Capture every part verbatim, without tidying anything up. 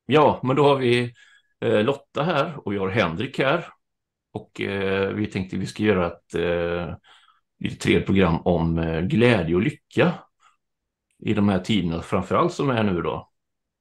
Ja, men då har vi eh, Lotta här och jag har Henrik här. Och eh, vi tänkte vi ska göra ett eh, lite tre program om eh, glädje och lycka i de här tiderna, framförallt som är nu då.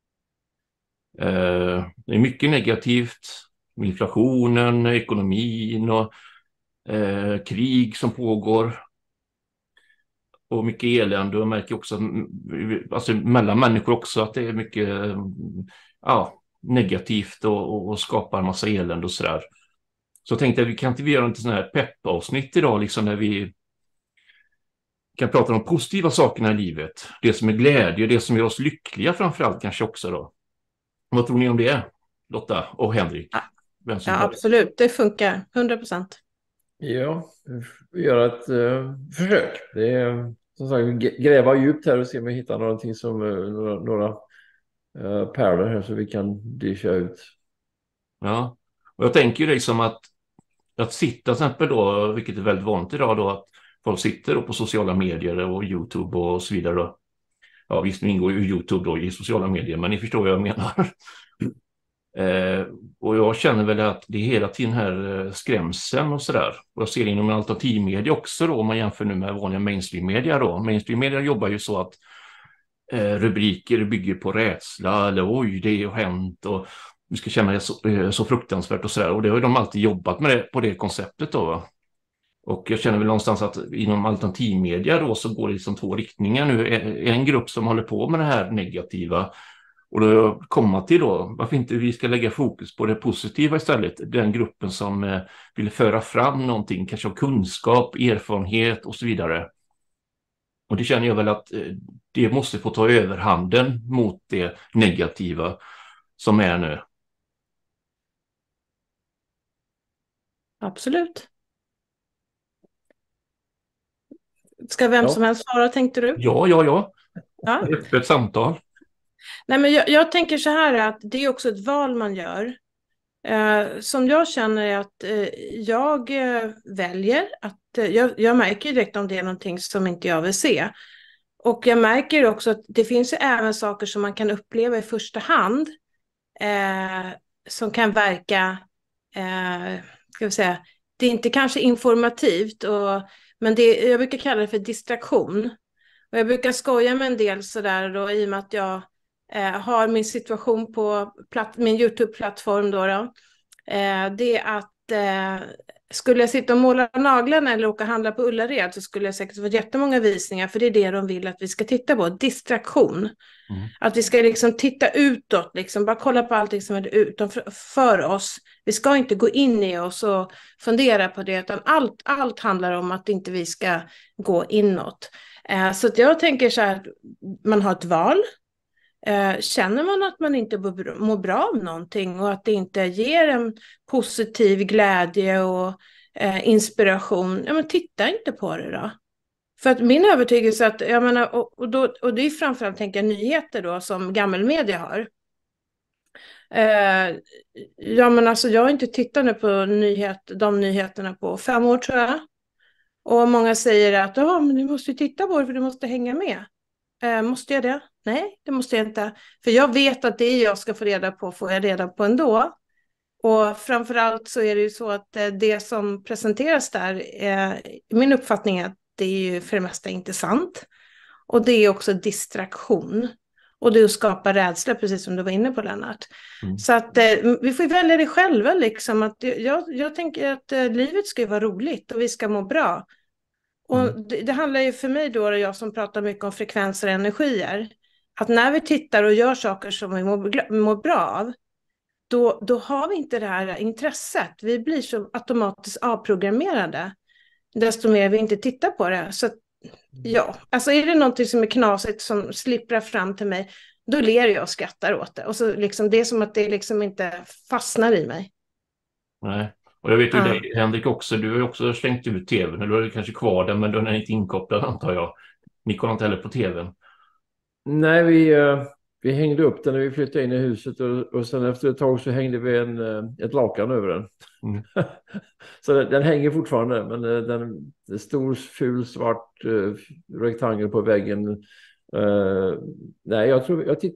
Eh, det är mycket negativt med inflationen, ekonomin och eh, krig som pågår. Och mycket elände, och jag märker också alltså, mellan människor också att det är mycket ja, negativt och, och, och skapar en massa elände och sådär. Så jag tänkte att vi kan inte vi göra en sån här pepp-avsnitt idag, liksom när vi kan prata om de positiva sakerna i livet. Det som är glädje, det som gör oss lyckliga framförallt kanske också då. Vad tror ni om det, Lotta och Henrik? Ja, Vem som ja tar det? absolut. Det funkar. hundra procent. Ja, vi gör ett uh, försök. Det är som sagt g- gräva djupt här och se om vi hittar någonting som uh, några, några uh, pärlor här så vi kan discha ut. Ja, och jag tänker ju liksom att att sitta till exempel då, vilket är väldigt vanligt idag då, att folk sitter då på sociala medier och YouTube och så vidare då. Ja, visst ingår ju YouTube då i sociala medier, men ni förstår vad jag menar. eh, och jag känner väl att det är hela tiden här eh, skrämseln och sådär. Och jag ser det inom alternativmedia också då, om man jämför nu med vanliga mainstream-media då. Mainstream-media jobbar ju så att eh, rubriker bygger på rädsla, eller oj, det har hänt och vi ska känna det så, så fruktansvärt och sådär. Och det har ju de alltid jobbat med det, på det konceptet då, va? Och jag känner väl någonstans att inom alternativmedia då så går det liksom två riktningar nu. En grupp som håller på med det här negativa. Och då kommer till då, varför inte vi ska lägga fokus på det positiva istället. Den gruppen som eh, vill föra fram någonting, kanske av kunskap, erfarenhet och så vidare. Och det känner jag väl att eh, det måste få ta överhanden mot det negativa som är nu. Absolut. Ska vem Ja. som helst svara, tänkte du? Ja, ja, ja. Ja. Öppet samtal. Nej, men jag, jag tänker så här att det är också ett val man gör. Eh, som jag känner är att eh, jag eh, väljer att eh, jag, jag märker direkt om det är någonting som inte jag vill se. Och jag märker också att det finns ju även saker som man kan uppleva i första hand eh, som kan verka, eh, ska vi säga, det är inte kanske informativt, och, men det, jag brukar kalla det för distraktion. Och jag brukar skoja med en del sådär då, i och med att jag eh, har min situation på platt, min YouTube-plattform då. då. Eh, det är att eh, skulle jag sitta och måla naglarna eller åka och handla på Ullared så skulle jag säkert få jättemånga visningar, för det är det de vill att vi ska titta på, distraktion. Mm. Att vi ska liksom titta utåt, liksom, bara kolla på allting som är utanför för oss. Vi ska inte gå in i oss och fundera på det, utan allt, allt handlar om att inte vi ska gå inåt. Eh, så att jag tänker så här, att man har ett val. Eh, känner man att man inte mår bra av någonting och att det inte ger en positiv glädje och eh, inspiration, ja men titta inte på det då. För att min övertygelse att, jag menar, och, och, då, och det är framförallt tänker jag nyheter då som gammelmedia har. Eh, ja men alltså jag har inte tittat nu på nyhet, de nyheterna på fem år tror jag. Och många säger att ja, men du måste titta på det för du måste hänga med. Eh, måste jag det? Nej, det måste jag inte. För jag vet att det jag ska få reda på får jag reda på ändå. Och framförallt så är det ju så att det som presenteras där, eh, min uppfattning är att det är ju för det mesta inte sant. Och det är också distraktion. Och det skapar rädsla, precis som du var inne på, Lennart. Mm. Så att eh, vi får välja det själva liksom. Att jag, jag tänker att eh, livet ska vara roligt och vi ska må bra. Och mm. det, det handlar ju för mig då, jag som pratar mycket om frekvenser och energier, att när vi tittar och gör saker som vi mår, mår bra av, då, då har vi inte det här intresset. Vi blir så automatiskt avprogrammerade, desto mer vi inte tittar på det. Så ja, alltså är det någonting som är knasigt som slipprar fram till mig, då ler jag och skrattar åt det. Och så liksom, det är som att det liksom inte fastnar i mig. Nej. Och jag vet ju ja. dig, Henrik, också. Du har ju också slängt ut tvn. Eller du är kanske kvar där, men den är inte inkopplad, antar jag. Ni kollar inte heller på tvn. Nej, vi, uh, vi hängde upp den när vi flyttade in i huset. Och, och sen efter ett tag så hängde vi en, uh, ett lakan över den. Mm. Så den, den hänger fortfarande. Men uh, den är stor, ful, svart uh, rektangel på väggen. Uh, nej, jag tror jag har tittat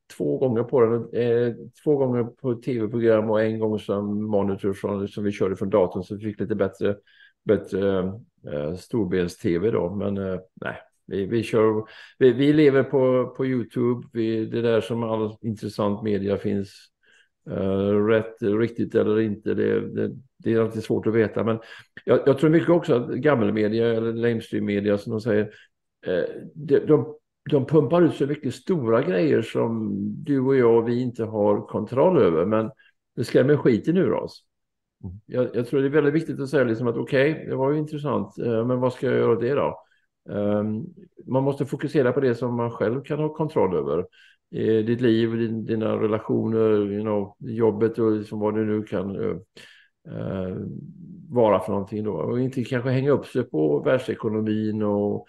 två gånger på den. Eh, två gånger på tv-program och en gång som monitor från, som vi körde från datorn, så vi fick lite bättre, bättre eh, storbens-tv då. Men eh, nej, vi, vi, kör, vi, vi lever på, på YouTube. Vi, det där som all intressant media finns. Uh, rätt, riktigt eller inte, det, det, det är alltid svårt att veta. Men jag, jag tror mycket också att gammelmedia eller mainstream-media, som de säger, uh, de, de, de pumpar ut så mycket stora grejer som du och jag och vi inte har kontroll över. Men det skrämmer skiten ur oss. Mm. Jag, jag tror det är väldigt viktigt att säga liksom att okej, okay, det var ju intressant, uh, men vad ska jag göra åt det då? Um, man måste fokusera på det som man själv kan ha kontroll över. I ditt liv, din, dina relationer, you know, jobbet och liksom vad du nu kan uh, uh, vara för någonting då. Och inte kanske hänga upp sig på världsekonomin och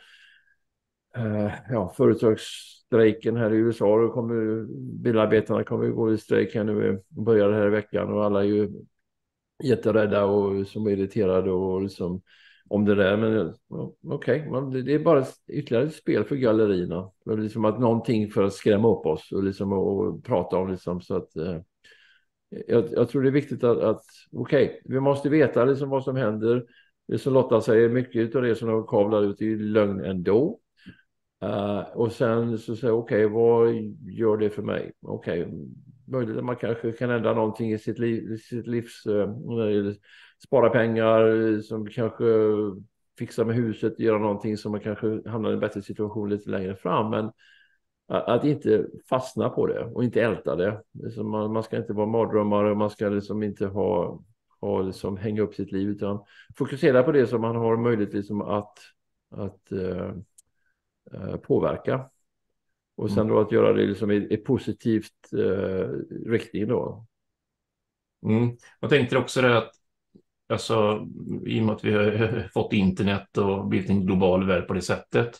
uh, ja, företagsstrejken här i U S A. Då kommer bilarbetarna kommer gå i strejk här nu, börjar här i veckan, och alla är ju jätterädda och som är irriterade och liksom om det där, men okej, okay, det är bara ytterligare ett spel för gallerierna. Det är liksom att någonting för att skrämma upp oss och, liksom, och prata om liksom, så att eh, jag, jag tror det är viktigt att, att okej, okay, vi måste veta liksom vad som händer. Det som Lotta säger, mycket av det som de kavlar ut är lögn ändå. Uh, och sen så säger okej, okay, vad gör det för mig? Okej, okay, möjligt att man kanske kan ändra någonting i sitt, liv, i sitt livs... Uh, spara pengar, som kanske fixa med huset, göra någonting som man kanske hamnar i en bättre situation lite längre fram. Men att inte fastna på det och inte älta det. Liksom man, man ska inte vara mardrömmare och man ska liksom inte ha, ha liksom hänga upp sitt liv, utan fokusera på det som man har möjlighet liksom att, att uh, uh, påverka. Och sen då att göra det liksom i, i positivt uh, riktning då. Mm. Jag tänkte också det att alltså, i och med att vi har fått internet och blivit en global värld på det sättet,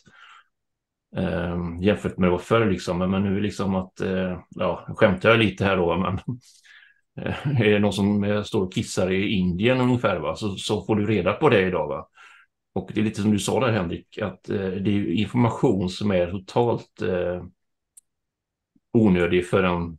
eh, jämfört med vad förr liksom, men nu är liksom att, eh, ja, skämtar jag lite här då, men eh, är det någon som står och kissar i Indien ungefär, va, så, så får du reda på det idag, va. Och det är lite som du sa där, Henrik, att eh, det är information som är totalt eh, onödig för en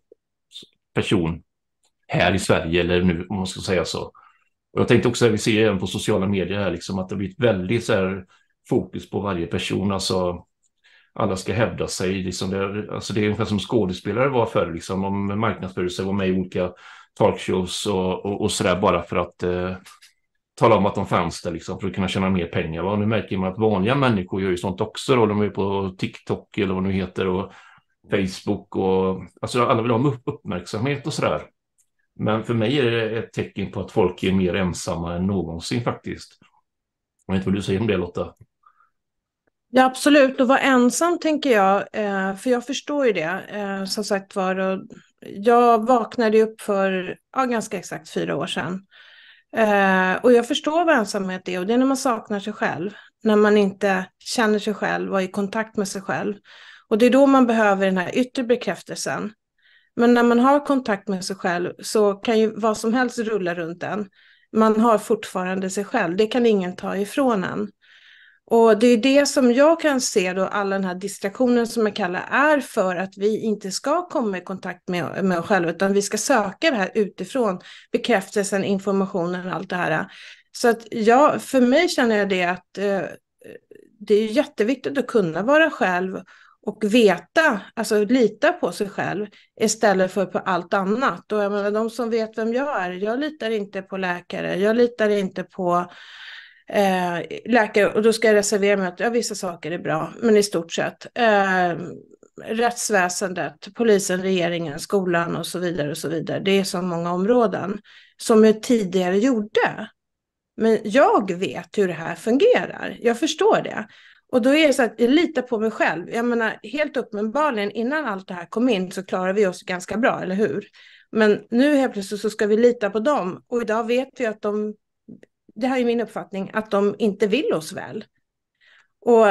person här i Sverige, eller nu om man ska säga så. Och jag tänkte också att vi ser även på sociala medier här liksom, att det blir ett väldigt så här, fokus på varje person. Alltså, alla ska hävda sig. Liksom, det, alltså, det är ungefär som skådespelare var förr. Liksom, om marknadsför sig, var med i olika talkshows och, och, och sådär, bara för att eh, tala om att de fanns där, liksom, för att kunna tjäna mer pengar. Och nu märker man att vanliga människor gör ju sånt också. Då. De är på TikTok eller vad det nu heter, och Facebook. Och, alltså, alla vill ha uppmärksamhet och sådär. Men för mig är det ett tecken på att folk är mer ensamma än någonsin faktiskt. Jag vet inte vad du säger om det, Lotta. Ja, absolut. Och vara ensam tänker jag, för jag förstår ju det. Som sagt var, jag vaknade upp för ja, ganska exakt fyra år sedan. Och jag förstår vad ensamhet är, och det är när man saknar sig själv. När man inte känner sig själv och är i kontakt med sig själv. Och det är då man behöver den här yttre bekräftelsen. Men när man har kontakt med sig själv så kan ju vad som helst rulla runt en. Man har fortfarande sig själv. Det kan ingen ta ifrån en. Och det är det som jag kan se då, all den här distraktionen som jag kallar, är för att vi inte ska komma i kontakt med, med oss själva, utan vi ska söka det här utifrån. Bekräftelsen, informationen, allt det här. Så att jag, för mig känner jag det att eh, det är jätteviktigt att kunna vara själv och veta, alltså lita på sig själv istället för på allt annat. Och jag menar, de som vet vem jag är, jag litar inte på läkare, jag litar inte på eh, läkare, och då ska jag reservera mig att ja, vissa saker är bra, men i stort sett eh, rättsväsendet, polisen, regeringen, skolan och så vidare och så vidare. Det är så många områden som jag tidigare gjorde. Men jag vet hur det här fungerar, jag förstår det. Och då är det så att jag litar på mig själv. Jag menar, helt uppenbarligen innan allt det här kom in så klarar vi oss ganska bra, eller hur? Men nu helt plötsligt så ska vi lita på dem. Och idag vet vi att de, det här är min uppfattning, att de inte vill oss väl. Och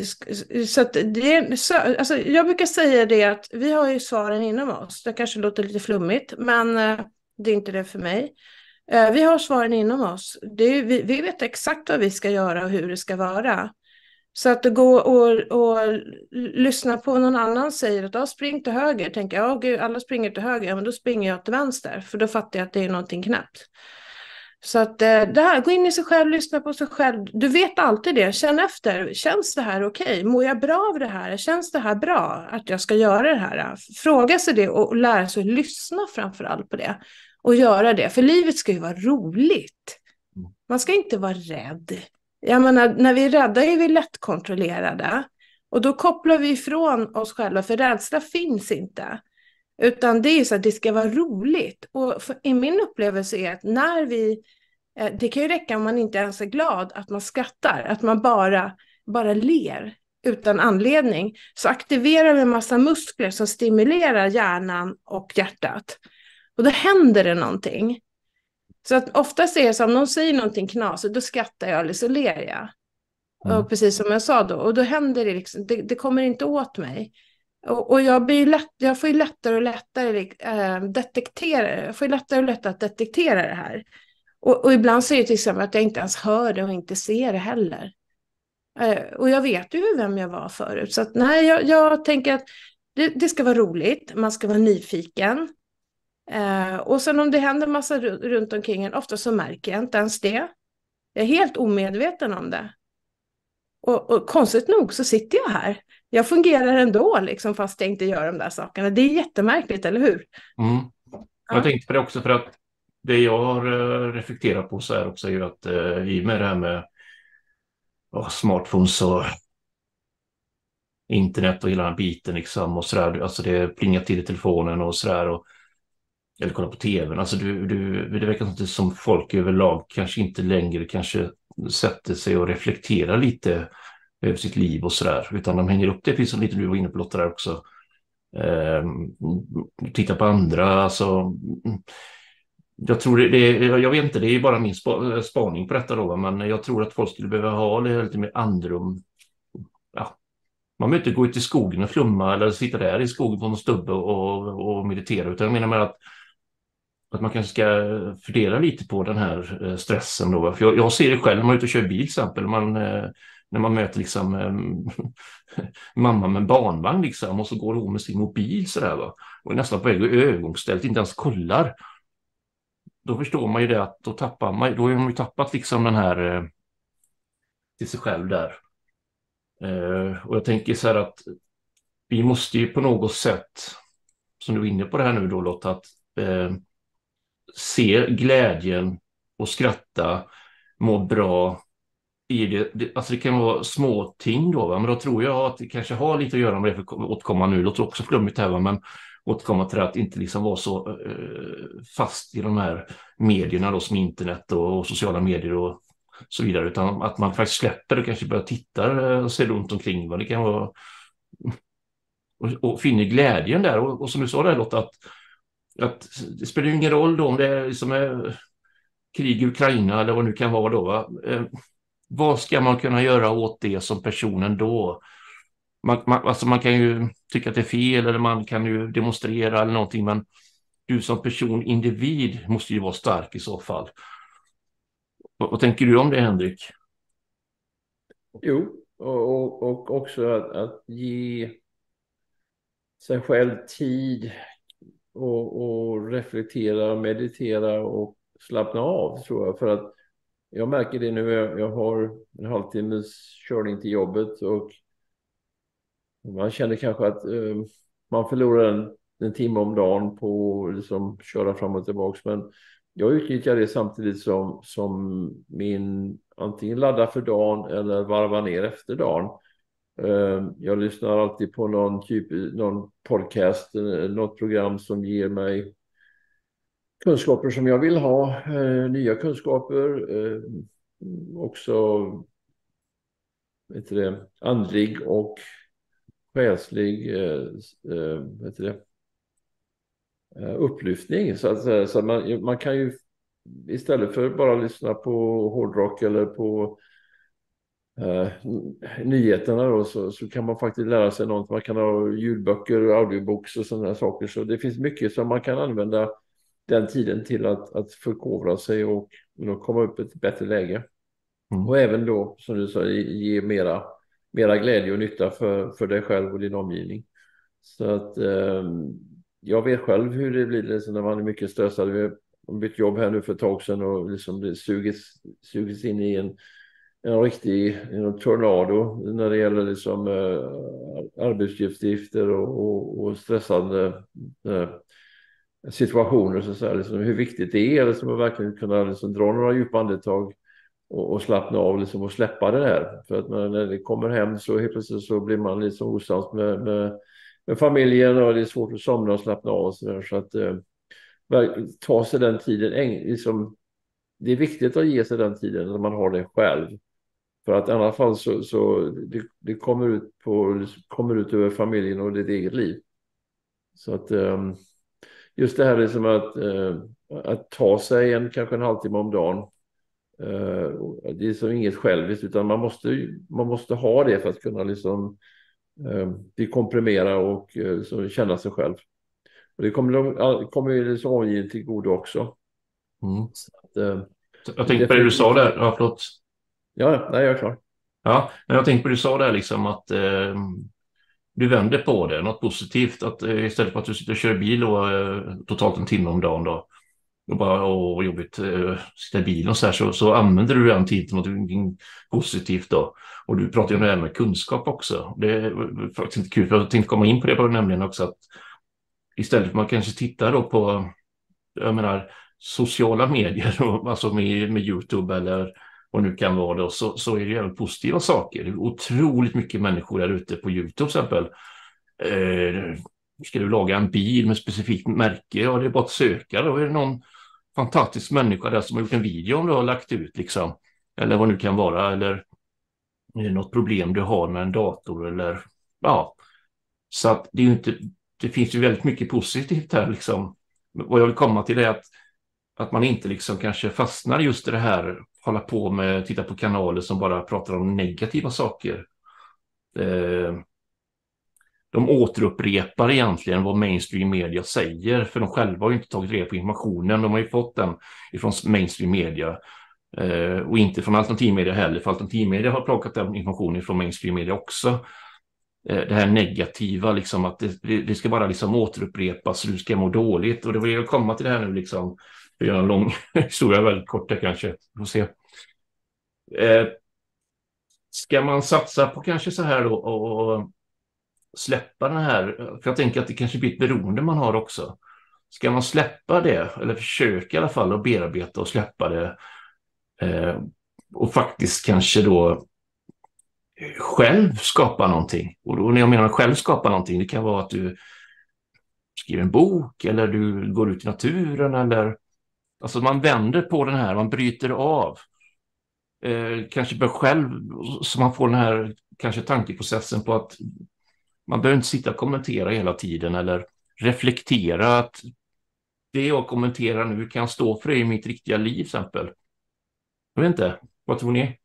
så att det, så, alltså jag brukar säga det att vi har ju svaren inom oss. Det kanske låter lite flummigt, men det är inte det för mig. Vi har svaren inom oss. Det är, vi, vi vet exakt vad vi ska göra och hur det ska vara. Så att gå och, och lyssna på någon annan säger att jag spring till höger. Tänker jag, oh, gud, alla springer till höger. Ja, men då springer jag till vänster. För då fattar jag att det är någonting knäppt. Så att det här, gå in i sig själv, lyssna på sig själv. Du vet alltid det. Känn efter. Känns det här okej? Okay? Mår jag bra av det här? Känns det här bra att jag ska göra det här? Fråga sig det och, och lära sig att lyssna framförallt på det. Och göra det. För livet ska ju vara roligt. Man ska inte vara rädd. Jag menar, när vi är rädda är vi lättkontrollerade. Och då kopplar vi ifrån oss själva. För rädsla finns inte. Utan det är så att det ska vara roligt. Och för, i min upplevelse är att när vi... Eh, det kan ju räcka om man inte ens är glad att man skrattar. Att man bara, bara ler utan anledning. Så aktiverar vi en massa muskler som stimulerar hjärnan och hjärtat. Och då händer det någonting. Så att oftast är det så om någon säger någonting knasigt, då skrattar jag eller så ler jag. Mm. Och precis som jag sa då. Och då händer det liksom, det, det kommer inte åt mig. Och, och jag, blir lätt, jag får ju lättare och lättare äh, detektera, jag får ju lättare och lättare att detektera det här. Och, och ibland så är det till exempel att jag inte ens hör det och inte ser det heller. Äh, och jag vet ju vem jag var förut. Så att nej, jag, jag tänker att det, det ska vara roligt, man ska vara nyfiken. Uh, och sen om det händer massa runt omkring en, ofta så märker jag inte ens det. Jag är helt omedveten om det. Och, och konstigt nog så sitter jag här. Jag fungerar ändå liksom, fast jag inte gör de där sakerna. Det är jättemärkligt, eller hur? Mm. Jag tänkte på det också för att det jag har uh, reflekterat på så här också är ju att uh, i och med det här med uh, smartphones och internet och hela den biten liksom och sådär. Alltså det plingar till i telefonen och sådär och eller kolla på tvn. Alltså du, du, det verkar inte som folk överlag kanske inte längre kanske sätter sig och reflekterar lite över sitt liv och sådär. Utan de hänger upp det, precis som lite du var inne på Lotta där också. Eh, titta på andra, alltså... Jag tror det, det, jag vet inte, det är bara min spa, spaning på detta då, men jag tror att folk skulle behöva ha lite mer andrum. Ja. Man behöver inte gå ut i skogen och flumma eller sitta där i skogen på en stubbe och, och meditera, utan jag menar med att Att man kanske ska fördela lite på den här stressen då. För jag, jag ser det själv när man är ute och kör bil till exempel. Man, när man möter liksom mamma med barnvagn liksom. Och så går hon med sin mobil sådär va. Och är nästan på väg i övergångsstället, inte ens kollar. Då förstår man ju det att då tappar man, då har man ju tappat liksom den här till sig själv där. Och jag tänker så här att vi måste ju på något sätt, som du är inne på det här nu då Lotta, att se glädjen och skratta, må bra i det. det. Alltså det kan vara små ting då, va? Men då tror jag att det kanske har lite att göra med det, för att återkomma nu, låter också flummigt här, va? Men återkomma till att inte liksom vara så eh, fast i de här medierna då, som internet och, och sociala medier och så vidare, utan att man faktiskt släpper och kanske börjar titta och se runt omkring, va? Det kan vara och, och finna glädjen där, och, och som du sa där Lotta, att Att det spelar ju ingen roll då om det är, liksom är krig i Ukraina eller vad det nu kan vara då. Va? Eh, vad ska man kunna göra åt det som personen då? Man, man, alltså man kan ju tycka att det är fel eller man kan ju demonstrera eller någonting, men du som person, individ, måste ju vara stark i så fall. Vad, vad tänker du om det, Henrik? Jo, och, och, och också att, att ge sig själv tid Och, och reflektera, meditera och slappna av, tror jag. För att jag märker det nu, jag, jag har en halvtimmes körning till jobbet och man känner kanske att eh, man förlorar en, en timme om dagen på att liksom köra fram och tillbaka. Men jag utnyttjar det samtidigt som, som min antingen ladda för dagen eller varva ner efter dagen. Jag lyssnar alltid på någon typ, någon podcast, något program som ger mig kunskaper som jag vill ha, nya kunskaper, också vet du det, andlig och själslig vet du det, upplyftning. Så att säga. Så man, man kan ju istället för bara lyssna på hårdrock eller på Uh, nyheterna då, så, så kan man faktiskt lära sig något. Man kan ha ljudböcker, audiobooks och sådana saker. Så det finns mycket som man kan använda den tiden till att, att förkovra sig och, och komma upp i ett bättre läge. Mm. Och även då, som du sa, ge mera, mera glädje och nytta för, för dig själv och din omgivning. Så att eh, jag vet själv hur det blir liksom när man är mycket stressad. Vi har bytt jobb här nu för ett tag sedan och liksom det sugits, sugits in i en, en riktig en tornado när det gäller liksom, eh, arbetsuppgifter och, och, och stressande eh, situationer. Så att säga, liksom, hur viktigt det är liksom, att verkligen kunna liksom, dra några djupa andetag och, och slappna av liksom, och släppa det här. För att när det kommer hem så helt plötsligt så blir man liksom osams med, med, med familjen och det är svårt att somna och slappna av. Och så där, så att eh, ta sig den tiden. Liksom, det är viktigt att ge sig den tiden när man har det själv. För att i alla fall så, så det, det kommer, ut på, kommer ut över familjen och ditt eget liv. Så att eh, just det här är som att, eh, att ta sig en, kanske en halvtimme om dagen. Eh, det är som inget själviskt utan man måste, man måste ha det för att kunna liksom, eh, dekomprimera och eh, så känna sig själv. Och det kommer, kommer ju liksom omgivningen till godo också. Mm. Så att, eh, jag tänkte på det du sa där. Ja, förlåt. Ja, nej, jag är klar. Ja, men jag tänkte på det du sa där liksom att eh, du vänder på det, något positivt. Att eh, istället för att du sitter och kör bil och, eh, totalt en timme om dagen då, och bara åh, jobbigt eh, sitta i bilen och så här, så, så använder du den tiden till något positivt då. Och du pratar ju om det här med kunskap också. Det är faktiskt inte kul, för jag tänkte komma in på det bara, nämligen också att istället för att man kanske tittar då på, jag menar, sociala medier, och, alltså med, med YouTube eller vad nu kan vara då, så, så är det även positiva saker. Det är otroligt mycket människor där ute på YouTube till exempel. Eh, ska du laga en bil med specifikt märke? Ja, det är bara att söka. Då är det någon fantastisk människa där som har gjort en video om du har lagt ut liksom. Eller vad nu kan vara. Eller är det något problem du har med en dator eller ja. Så att det är ju inte, det finns ju väldigt mycket positivt här liksom. Vad jag vill komma till är att att man inte liksom kanske fastnar just i det här, hålla på med, titta på kanaler som bara pratar om negativa saker. Eh, de återupprepar egentligen vad mainstream media säger, för de själva har ju inte tagit reda på informationen, de har ju fått den ifrån mainstream media eh, och inte från alternativmedia heller, för alternativmedia har plockat den informationen från mainstream media också. Eh, det här negativa, liksom att det, det ska bara liksom återupprepas, så du ska må dåligt, och det vill jag komma till det här nu liksom. Det är en lång historia, väldigt kort där kanske. Vi får se. Eh, ska man satsa på kanske så här då och släppa den här, för jag tänker att det kanske blir ett beroende man har också. Ska man släppa det, eller försöka i alla fall att bearbeta och släppa det eh, och faktiskt kanske då själv skapa någonting. Och då, när jag menar själv skapa någonting, det kan vara att du skriver en bok eller du går ut i naturen eller alltså man vänder på den här, man bryter av. Eh, kanske bör själv, så man får den här kanske tankeprocessen på att man behöver inte sitta och kommentera hela tiden eller reflektera att det jag kommenterar nu kan stå för det i mitt riktiga liv till exempel. Jag vet inte, vad tror ni?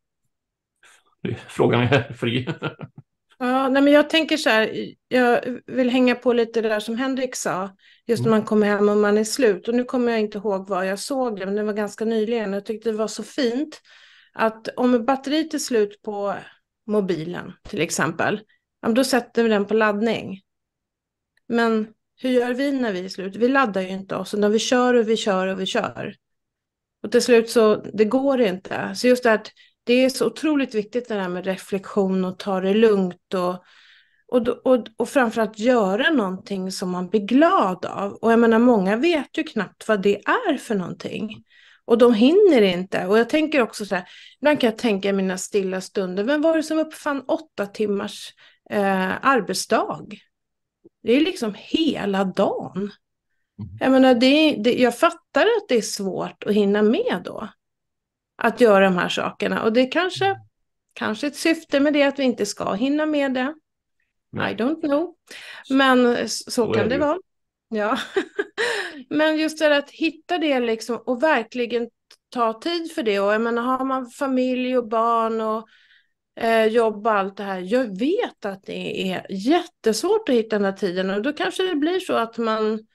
Frågan är fri. Ja, nej, men jag tänker så här, jag vill hänga på lite det där som Henrik sa, just när man kommer hem och man är slut. Och nu kommer jag inte ihåg vad jag såg det, men det var ganska nyligen. Jag tyckte det var så fint att om batteriet är slut på mobilen till exempel, då sätter vi den på laddning. Men hur gör vi när vi är slut? Vi laddar ju inte oss, utan vi kör och vi kör och vi kör. Och till slut så, det går inte. Så just det att det är så otroligt viktigt det här med reflektion och ta det lugnt och, och, och, och framförallt göra någonting som man blir glad av. Och jag menar, många vet ju knappt vad det är för någonting. Och de hinner inte. Och jag tänker också så här, ibland kan jag tänka i mina stilla stunder, vem var det som uppfann åtta timmars eh, arbetsdag? Det är liksom hela dagen. Jag menar, det, det, jag fattar att det är svårt att hinna med då. Att göra de här sakerna. Och det är kanske, kanske ett syfte med det att vi inte ska hinna med det. I don't know. Men så, så kan det vara. Ja. Men just det att hitta det liksom och verkligen ta tid för det. Och jag menar, har man familj och barn och eh, jobb och allt det här. Jag vet att det är jättesvårt att hitta den här tiden. Och då kanske det blir så att man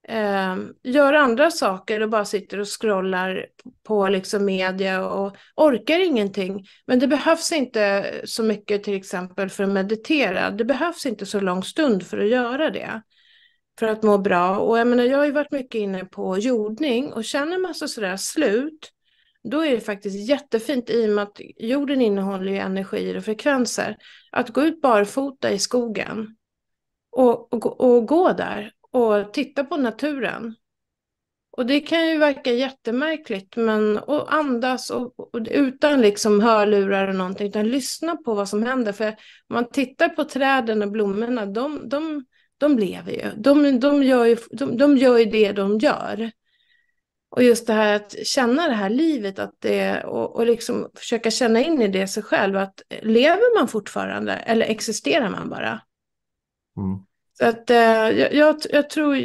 eh, gör andra saker och bara sitter och scrollar på liksom media och orkar ingenting. Men det behövs inte så mycket till exempel för att meditera. Det behövs inte så lång stund för att göra det. För att må bra. Och jag menar, jag har ju varit mycket inne på jordning och känner man så sådär slut, då är det faktiskt jättefint i och med att jorden innehåller ju energier och frekvenser. Att gå ut barfota i skogen och, och, och gå där och titta på naturen. Och det kan ju verka jättemärkligt, men och andas och, och utan liksom hörlurar och någonting, utan lyssna på vad som händer. För om man tittar på träden och blommorna, de, de, de lever ju. De, de, gör ju de, de gör ju det de gör. Och just det här att känna det här livet, att det, och, och liksom försöka känna in i det sig själv, att lever man fortfarande eller existerar man bara? Mm. Så att eh, jag, jag, jag tror,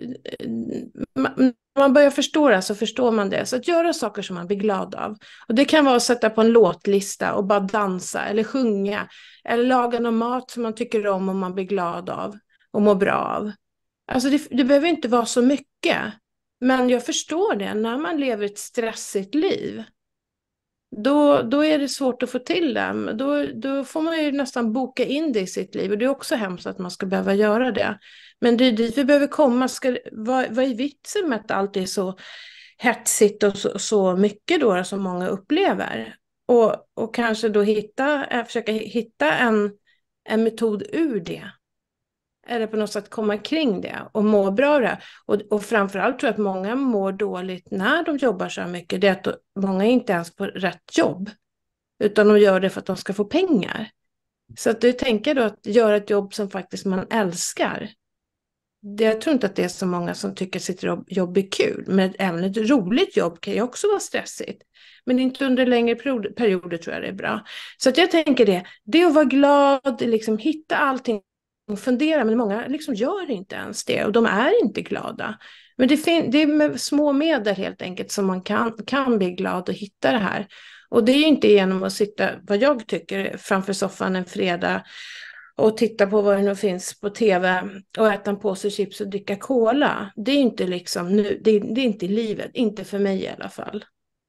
man, man börjar förstå det så förstår man det. Så att göra saker som man blir glad av. Och det kan vara att sätta på en låtlista och bara dansa eller sjunga. Eller laga någon mat som man tycker om och man blir glad av och mår bra av. Alltså det, det behöver inte vara så mycket. Men jag förstår det, när man lever ett stressigt liv, då, då är det svårt att få till det. Då, då får man ju nästan boka in det i sitt liv. Och det är också hemskt att man ska behöva göra det. Men det är dit vi behöver komma. Ska, vad, vad är vitsen med att allt är så hetsigt och så, så mycket då som många upplever? Och, och kanske då hitta, försöka hitta en, en metod ur det. Eller på något sätt komma kring det och må bra det. Och, och framförallt tror jag att många mår dåligt när de jobbar så mycket. Det är att många är inte ens på rätt jobb. Utan de gör det för att de ska få pengar. Så att du tänker då att göra ett jobb som faktiskt man älskar. Det, jag tror inte att det är så många som tycker att sitt jobb, jobb är kul. Men även ett roligt jobb kan ju också vara stressigt. Men inte under längre perioder, perioder tror jag det är bra. Så att jag tänker det. Det är att vara glad, liksom hitta allting. Fundera, men många liksom gör inte ens det och de är inte glada. Men det, fin- det är med små medel helt enkelt som man kan, kan bli glad och hitta det här. Och det är ju inte genom att sitta, vad jag tycker, framför soffan en fredag och titta på vad det nu finns på tv och äta en påse chips och dricka cola. Det är inte liksom nu, det är, det är inte livet, inte för mig i alla fall.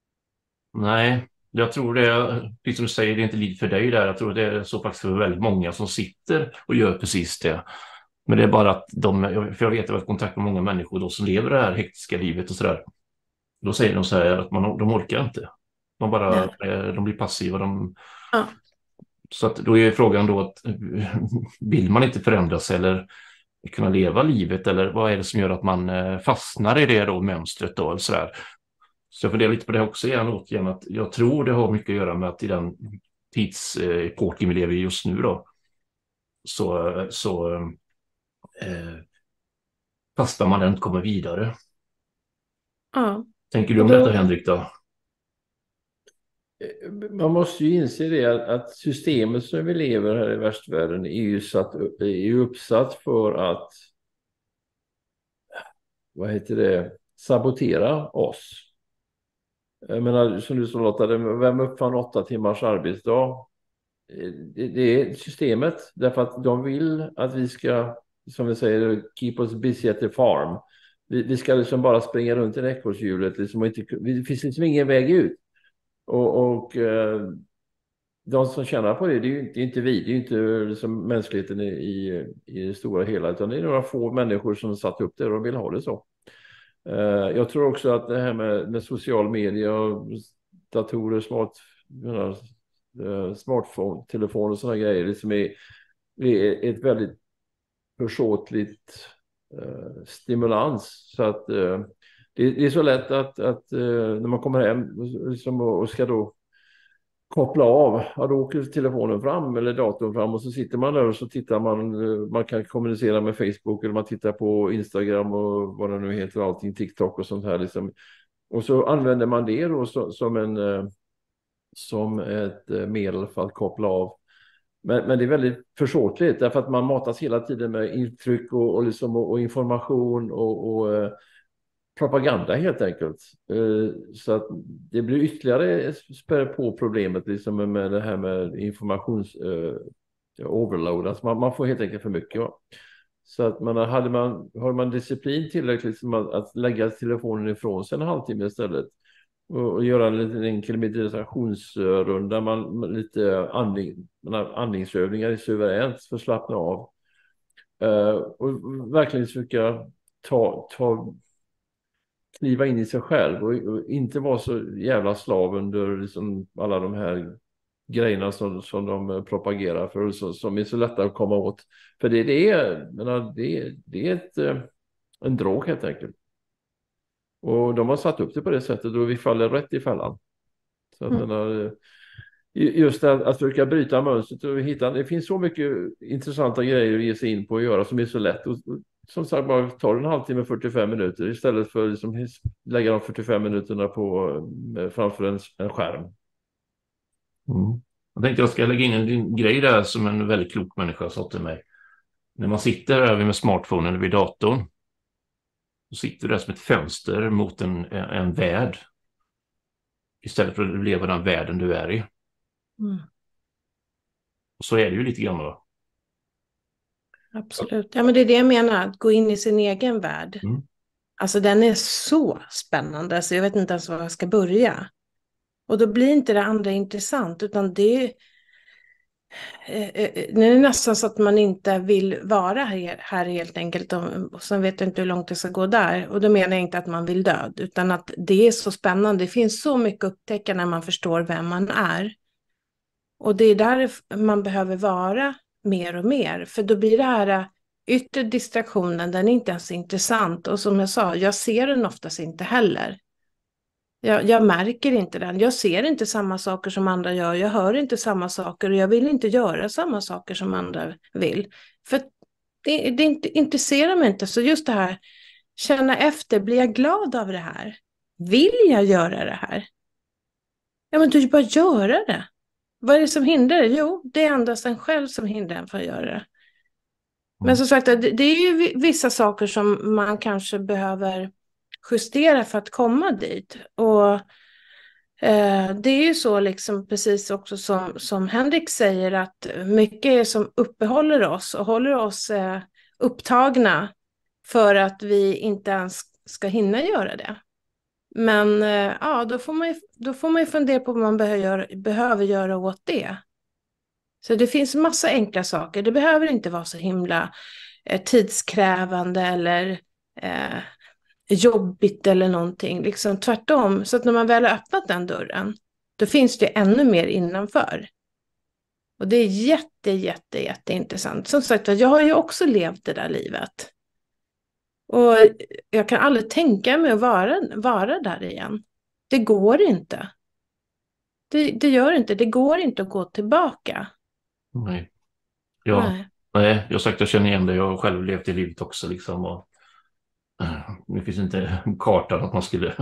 Nej, jag tror det är, precis som du säger, det är inte liv för dig där. Jag tror det är så faktiskt för väldigt många som sitter och gör precis det. Men det är bara att de, för jag vet att jag har kontakt med många människor då som lever det här hektiska livet och sådär. Då säger de så här att man, de orkar inte. De bara, ja. De blir passiva. De, ja. Så att då är frågan då att vill man inte förändras eller kunna leva livet, eller vad är det som gör att man fastnar i det då mönstret då eller sådär. Så jag funderar lite på det också igen och återigen, att jag tror det har mycket att göra med att i den tidsepoken vi lever i just nu då, så, så eh, fastnar man inte kommer vidare. Ja. Tänker du om då... detta, Henrik, då? Man måste ju inse det att systemet som vi lever här i västvärlden är ju, satt, är ju uppsatt för att, vad heter det, sabotera oss. Jag menar, som du sa Lotta, vem uppfann åtta timmars arbetsdag? Det, det är systemet, därför att de vill att vi ska, som vi säger, keep us busy at the farm. Vi, vi ska liksom bara springa runt i ekorrhjulet, liksom, det finns liksom ingen väg ut. Och, och eh, de som tjänar på det, det är ju inte, inte vi, det är ju inte liksom mänskligheten i, i, i det stora hela, utan det är några få människor som satt upp det och de vill ha det så. Eh, jag tror också att det här med, med social media och datorer, smart, menar, eh, smartphone-telefoner och sådana grejer, liksom är, är ett väldigt försåtligt eh, stimulans. Så att eh, det, det är så lätt att, att eh, när man kommer hem liksom, och ska då koppla av, ja, då åker telefonen fram eller datorn fram och så sitter man där och så tittar man, man kan kommunicera med Facebook eller man tittar på Instagram och vad det nu heter, allting, TikTok och sånt här liksom. Och så använder man det då så, som en som ett medel för att koppla av. Men, men det är väldigt försåtligt därför att man matas hela tiden med intryck och, och, liksom, och, och information och, och propaganda helt enkelt. Så att det blir ytterligare spär på problemet liksom med det här med informations uh, overload. Alltså man, man får helt enkelt för mycket. Ja. Så att man hade man, har man disciplin tillräckligt som att, att lägga telefonen ifrån sig en halvtimme istället och, och göra en liten enkel meditationsrunda, man, man lite andning, man har andningsövningar i suveränt för att slappna av. Uh, och verkligen försöka ta, ta kliva in i sig själv och, och inte vara så jävla slav under liksom alla de här grejerna som, som de propagerar för och så, som är så lätta att komma åt. För det, det, är, menar, det, det är ett, en drog helt enkelt. Och de har satt upp det på det sättet och vi faller rätt i fällan. Så att mm. menar, just att, att försöka bryta mönstret och hitta, det finns så mycket intressanta grejer att ge sig in på och göra som är så lätt. Och, som sagt, bara tar en halvtimme, fyrtiofem minuter istället för liksom lägga de fyrtiofem minuterna på, framför en, en skärm. Mm. Jag tänkte jag ska lägga in en grej där som en väldigt klok människa sa till mig. När man sitter över med smartphonen eller vid datorn, så sitter du där som ett fönster mot en, en värld istället för att leva den världen du är i. Mm. Och så är det ju lite grann då. Absolut. Ja, men det är det jag menar, att gå in i sin egen värld. Mm. Alltså den är så spännande så jag vet inte ens var jag ska börja. Och då blir inte det andra intressant utan det är, eh, eh, det är nästan så att man inte vill vara här, här helt enkelt. Och sen vet jag inte hur långt det ska gå där. Och då menar jag inte att man vill död utan att det är så spännande. Det finns så mycket att upptäcka när man förstår vem man är. Och det är där man behöver vara mer och mer. För då blir det här yttre distraktionen, den är inte ens intressant. Och som jag sa, jag ser den oftast inte heller. Jag, jag märker inte den. Jag ser inte samma saker som andra gör. Jag hör inte samma saker. Och jag vill inte göra samma saker som andra vill. För det, det inte, intresserar mig inte. Så just det här, känna efter, blir jag glad av det här? Vill jag göra det här? Ja, men du bara göra det. Vad är det som hindrar det? Jo, det är endast en själv som hindrar en för att göra det. Men som sagt, det är ju vissa saker som man kanske behöver justera för att komma dit. Och eh, det är ju så liksom precis också som, som Henrik säger att mycket är som uppehåller oss och håller oss eh, upptagna för att vi inte ens ska hinna göra det. Men eh, ja, då får man ju, då får man ju fundera på vad man behöver göra, behöver göra åt det. Så det finns massa enkla saker. Det behöver inte vara så himla eh, tidskrävande eller eh, jobbigt eller någonting. Liksom tvärtom. Så att när man väl har öppnat den dörren, då finns det ännu mer innanför. Och det är jätte, jätte, jätteintressant. Som sagt, jag har ju också levt det där livet. Och jag kan aldrig tänka mig att vara, vara där igen. Det går inte. Det, det gör inte. Det går inte att gå tillbaka. Nej. Ja, nej. nej jag sagt jag känner igen det. Jag har själv levt i livet också. Liksom, och, uh, det finns inte kartan att man skulle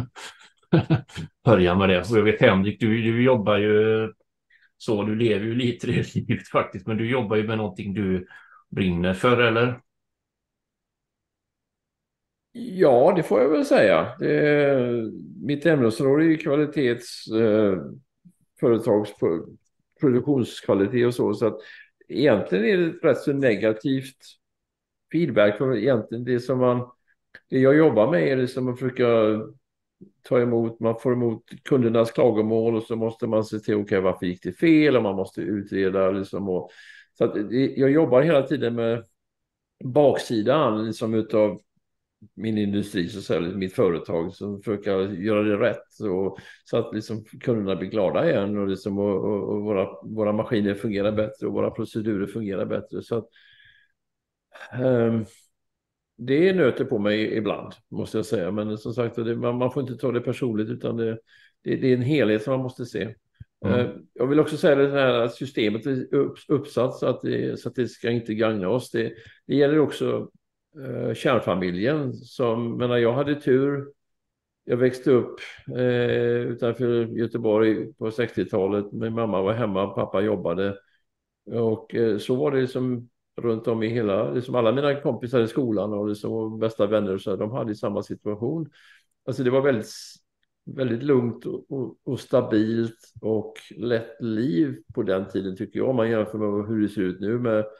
börja med det. Och jag vet Henrik, du, du jobbar ju så. Du lever ju lite i det livet faktiskt. Men du jobbar ju med någonting du brinner för, eller? Ja, det får jag väl säga. Det är, mitt ämnesområde är ju kvalitets eh, företags produktionskvalitet och så. Så att egentligen är det rätt så negativt feedback. För egentligen det som man, det jag jobbar med är det som att försöka ta emot, man får emot kundernas klagomål och så måste man se till, okej, okay, varför gick det fel? Och man måste utreda liksom. Och, så att det, jag jobbar hela tiden med baksidan liksom utav min industri, så att säga, mitt företag som försöker göra det rätt och, så att liksom kunderna blir glada igen och, liksom, och, och, och våra, våra maskiner fungerar bättre och våra procedurer fungerar bättre. Så att, um, det nöter på mig ibland, måste jag säga. Men som sagt, det, man, man får inte ta det personligt utan det, det, det är en helhet som man måste se. Mm. Uh, jag vill också säga det här att systemet är upp, uppsatt så att, det, så att det ska inte gagna oss. Det, det gäller också Uh, kärnfamiljen som, menar, jag hade tur, jag växte upp uh, utanför Göteborg på sextiotalet, min mamma var hemma, pappa jobbade och uh, så var det liksom runt om i hela, liksom alla mina kompisar i skolan och liksom bästa vänner så de hade samma situation. Alltså det var väldigt väldigt lugnt och, och, och stabilt och lätt liv på den tiden tycker jag, om man jämför med hur det ser ut nu med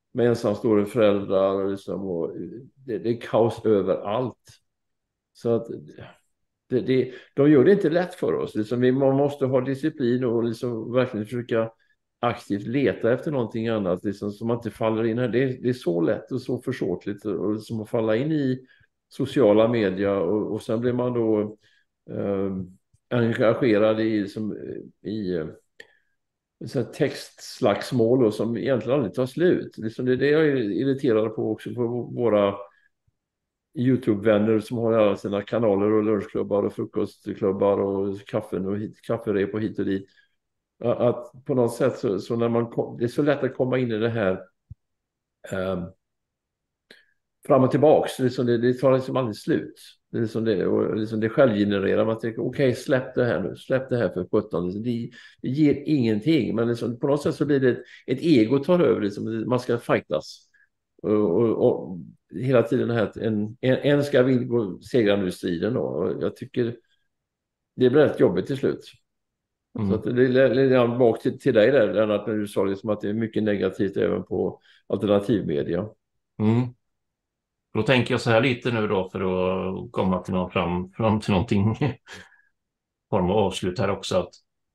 med ensamstående föräldrar och, liksom, och det, det är kaos överallt. Så att det, det, de gör det inte lätt för oss. Liksom, vi, man måste ha disciplin och liksom verkligen försöka aktivt leta efter någonting annat liksom, som man inte faller in här. Det, det är så lätt och så försåtligt och liksom, att falla in i sociala medier och, och sen blir man då eh, engagerad i, som, i eh, så textslagsmål och som egentligen aldrig tar slut. Liksom, det är det jag är irriterad på också på våra YouTube-vänner som har alla sina kanaler och lunchklubbar och frukostklubbar och kaffen och hit, kafferep och hit och dit. Att på något sätt så, så när man kom, det är så lätt att komma in i det här um, fram och tillbaks. Liksom det, det tar liksom aldrig slut. Det är liksom det, och liksom det självgenererar. Man tänker okej, okay, släpp det här nu. Släpp det här för sjutton. Det, det ger ingenting. Men liksom, på något sätt så blir det ett, ett ego tar över. Liksom, man ska fightas. Och, och, och hela tiden här en, en, en ska vill gå segra nu i striden. Då. Och jag tycker det blir rätt jobbigt till slut. Mm. Så att det är lite bak till, till dig där, Lennart, när du sa liksom att det är mycket negativt även på alternativmedia. Mm. Då tänker jag så här lite nu då för att komma till någon fram, fram till någonting form av avslut här också. Att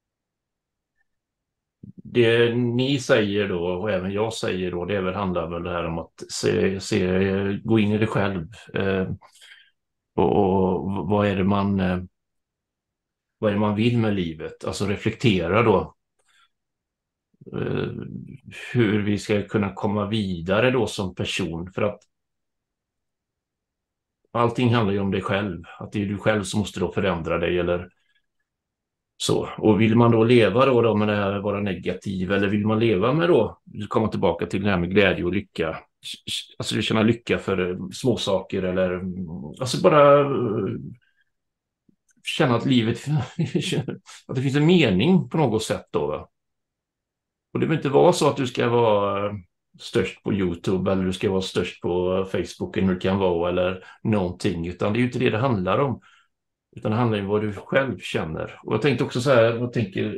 det ni säger då och även jag säger då, det är väl, handlar väl det här om att se, se, gå in i det själv. Eh, och, och vad är det man... Eh, vad är det man vill med livet? Alltså reflektera då eh, hur vi ska kunna komma vidare då som person. För att allting handlar ju om dig själv. Att det är du själv som måste då förändra dig eller så. Och vill man då leva då, då med det här vara negativ eller vill man leva med då, komma tillbaka till det här med glädje och lycka. Alltså känna lycka för små saker eller alltså bara känna att livet, att det finns en mening på något sätt då. Va? Och det vill inte vara så att du ska vara störst på YouTube eller du ska vara störst på Facebook eller du kan vara eller någonting, utan det är ju inte det det handlar om. Utan det handlar om vad du själv känner. Och jag tänkte också så här, jag tänker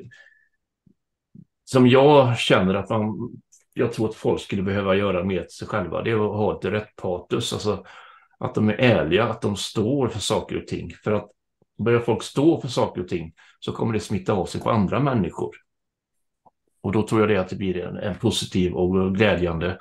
som jag känner att man, jag tror att folk skulle behöva göra med sig själva, det är att ha ett rätt patos, alltså att de är ärliga, att de står för saker och ting. För att börjar folk stå för saker och ting så kommer det smitta av sig på andra människor. Och då tror jag det att det blir en, en positiv och glädjande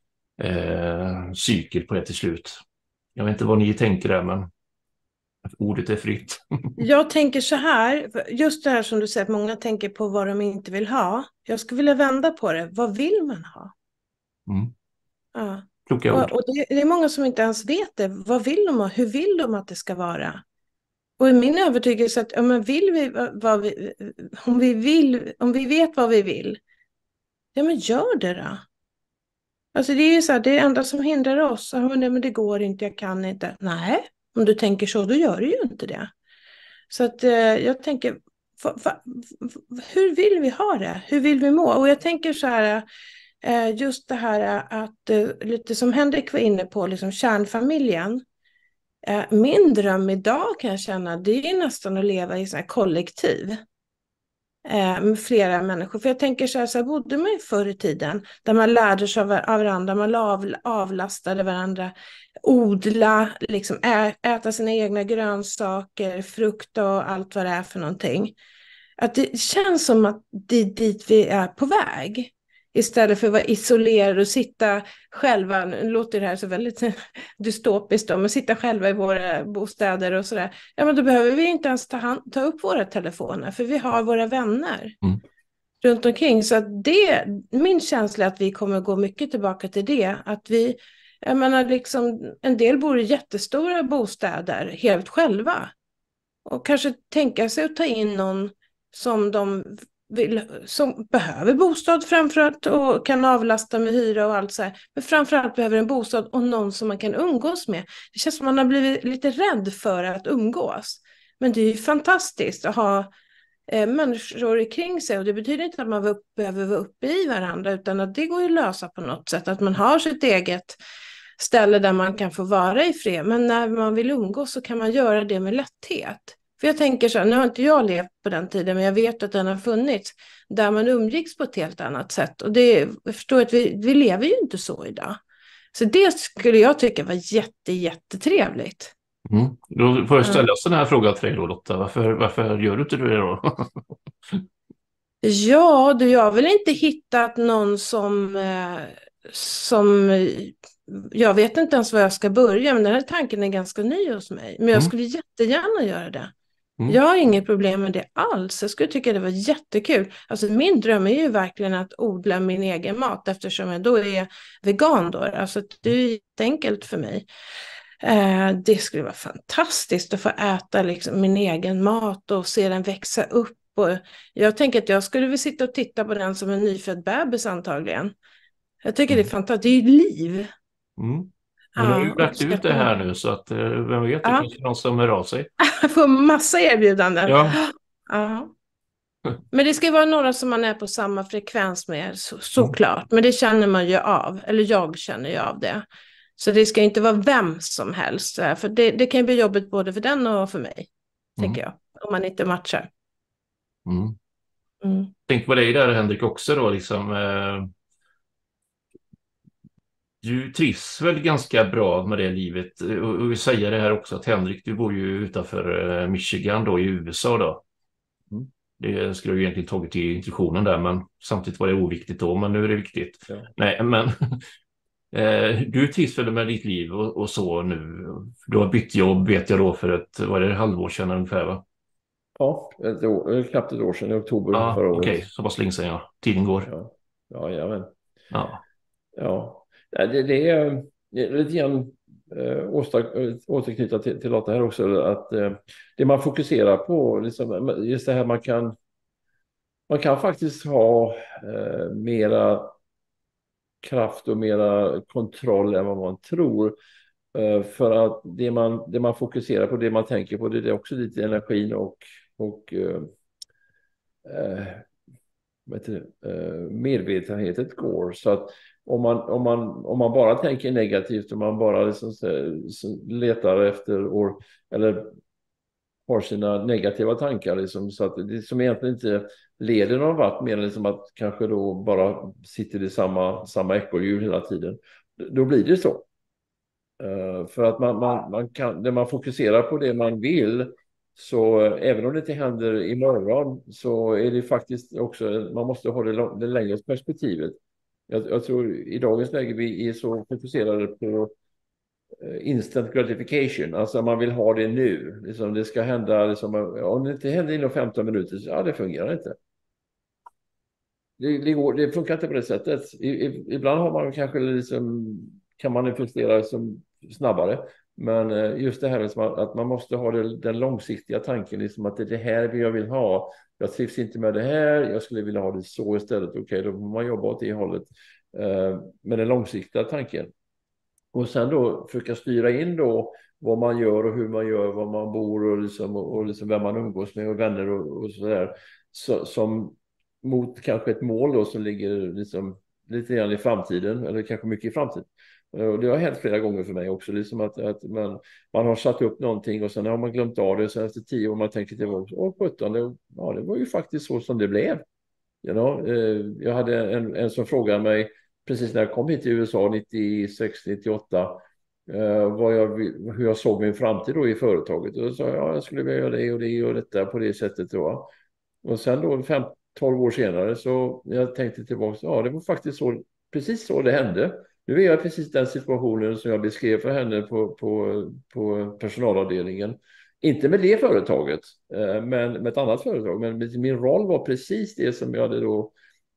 eh, cykel på det till slut. Jag vet inte vad ni tänker där, men ordet är fritt. Jag tänker så här, just det här som du säger att många tänker på vad de inte vill ha. Jag skulle vilja vända på det. Vad vill man ha? Mm. Ja. Kloka ord. Och, och det, det är många som inte ens vet det. Vad vill de ha? Hur vill de att det ska vara? Och i min övertygelse att ja, men vill vi, vad vi, om, vi vill, om vi vet vad vi vill, ja men gör det då. Alltså det är ju så här, det enda som hindrar oss, ja, men, nej, men det går inte, jag kan inte. Nej, om du tänker så, då gör du ju inte det. Så att eh, jag tänker, va, va, hur vill vi ha det? Hur vill vi må? Och jag tänker så här, eh, just det här att eh, lite som Henrik var inne på, liksom kärnfamiljen. Min dröm idag kan jag känna, det är nästan att leva i sån här kollektiv med flera människor. För jag tänker så här, så här bodde man förr i tiden där man lärde sig av, av varandra, man av, avlastade varandra, odla, liksom ä, äta sina egna grönsaker, frukt och allt vad det är för någonting. Att det känns som att det är dit vi är på väg. Istället för att vara isolerade och sitta själva, nu låter det här så väldigt dystopiskt då, men sitta själva i våra bostäder och sådär. Ja, men då behöver vi inte ens ta, hand, ta upp våra telefoner, för vi har våra vänner mm. runt omkring. Så att det, min känsla är att vi kommer gå mycket tillbaka till det. Att vi, jag menar liksom, en del bor i jättestora bostäder helt själva. Och kanske tänka sig att ta in någon som de vill, som behöver bostad framförallt och kan avlasta med hyra och allt så här. Men framförallt behöver en bostad och någon som man kan umgås med. Det känns som man har blivit lite rädd för att umgås. Men det är ju fantastiskt att ha eh, människor kring sig. Och det betyder inte att man var upp, behöver vara uppe i varandra, utan att det går att lösa på något sätt. Att man har sitt eget ställe där man kan få vara i fred. Men när man vill umgås så kan man göra det med lätthet. För jag tänker så här, nu har inte jag levt på den tiden, men jag vet att den har funnits, där man umgicks på ett helt annat sätt. Och det, jag förstår att vi, vi lever ju inte så idag. Så det skulle jag tycka var jätte, jättetrevligt. Mm. Då får jag ställa sån här fråga till dig då, Lotta. Varför, varför gör du inte det då? Ja, du, jag har väl inte hittat någon som, eh, som, jag vet inte ens var jag ska börja, men den här tanken är ganska ny hos mig. Men jag Mm. skulle jättegärna göra det. Mm. Jag har inget problem med det alls. Jag skulle tycka det var jättekul. Alltså min dröm är ju verkligen att odla min egen mat, eftersom jag då är vegan då. Alltså det är jätteenkelt för mig. Eh, det skulle vara fantastiskt att få äta liksom min egen mat och se den växa upp. Och jag tänker att jag skulle vilja sitta och titta på den som en nyfödd bebis antagligen. Jag tycker det är fantastiskt. Det är ju liv. Mm. Men du har ju Ja, lagt ut det här nu, så att vem vet, det Ja. kanske någon som hör av sig. Jag får massa erbjudanden. Ja. Ja. Men det ska ju vara några som man är på samma frekvens med, så, såklart. Men det känner man ju av, eller jag känner ju av det. Så det ska inte vara vem som helst, för det, det kan ju bli jobbigt både för den och för mig, Mm. tänker jag, om man inte matchar. Mm. Mm. Tänk på dig där, Henrik, också då, liksom. Eh, du trivs väl ganska bra med det livet. Och, och vi säger det här också, att Henrik, du bor ju utanför eh, Michigan då, i U S A då. Mm. Det skulle jag egentligen tagit till introduktionen där, men samtidigt var det oviktigt då, men nu är det viktigt. Ja. Nej, men eh, du trivs väl med ditt liv och, och så nu. Du har bytt jobb, vet jag då, för ett, vad är det, halvår sedan ungefär, va? Ja, ett år, knappt ett år sedan, i oktober Ja, förra året. okej, okay. Så pass länge sedan, ja. Tiden går. Ja, ja, jajamän. Ja. Ja, det, det, är, det är lite grann äh, återknyta till, till Lotta här också, att äh, det man fokuserar på, liksom, just det här man kan man kan faktiskt ha äh, mera kraft och mera kontroll än vad man tror. Äh, för att det man, det man fokuserar på, det man tänker på, det är också lite energin och, och äh, äh, vet du, äh, medvetenheten går. Så att Om man, om, man, om man bara tänker negativt, om man bara liksom letar efter or, eller har sina negativa tankar, liksom, så att det som egentligen inte leder någon vart, mer än liksom att kanske då bara sitter i samma, samma ekorrhjul hela tiden, då blir det så. Uh, för att man, man, man kan, när man fokuserar på det man vill, så även om det inte händer imorgon, så är det faktiskt också, man måste ha det, det längre perspektivet. Jag, jag tror i dagens läge vi är så fokuserade på instant gratification. Alltså man vill ha det nu. Liksom det ska hända, liksom, om det inte händer inom femton minuter, så ja, det fungerar inte. Det, det, går, det funkar inte på det sättet. I, i, ibland har man kanske liksom, kan man investera som snabbare. Men just det här liksom att man måste ha det, den långsiktiga tanken, liksom att det är det här jag vill ha. Jag trivs inte med det här, jag skulle vilja ha det så istället. Okej, okay, då får man jobba åt det hållet. Uh, med den långsiktiga tanken. Och sen då försöka styra in då vad man gör och hur man gör, var man bor och, liksom, och liksom vem man umgås med och vänner och, och sådär. Så, som mot kanske ett mål då som ligger liksom lite grann i framtiden, eller kanske mycket i framtiden. Och det har hänt flera gånger för mig också, liksom att, att man, man har satt upp någonting och sen har man glömt av det, och sen efter tio år man tänker till åh sjutton, det, ja, det var ju faktiskt så som det blev. You know? Jag hade en, en som frågade mig precis när jag kom hit till U S A nittiosex nittioåtta vad jag, hur jag såg min framtid då i företaget, och då sa jag, ja, jag skulle vilja göra det och det och detta på det sättet då. Och sen då fem tolv år senare så jag tänkte tillbaka, ja, det var faktiskt så, precis så det hände. Nu är jag precis den situationen som jag beskrev för henne på, på, på personalavdelningen. Inte med det företaget, men med ett annat företag. Men min roll var precis det som jag hade då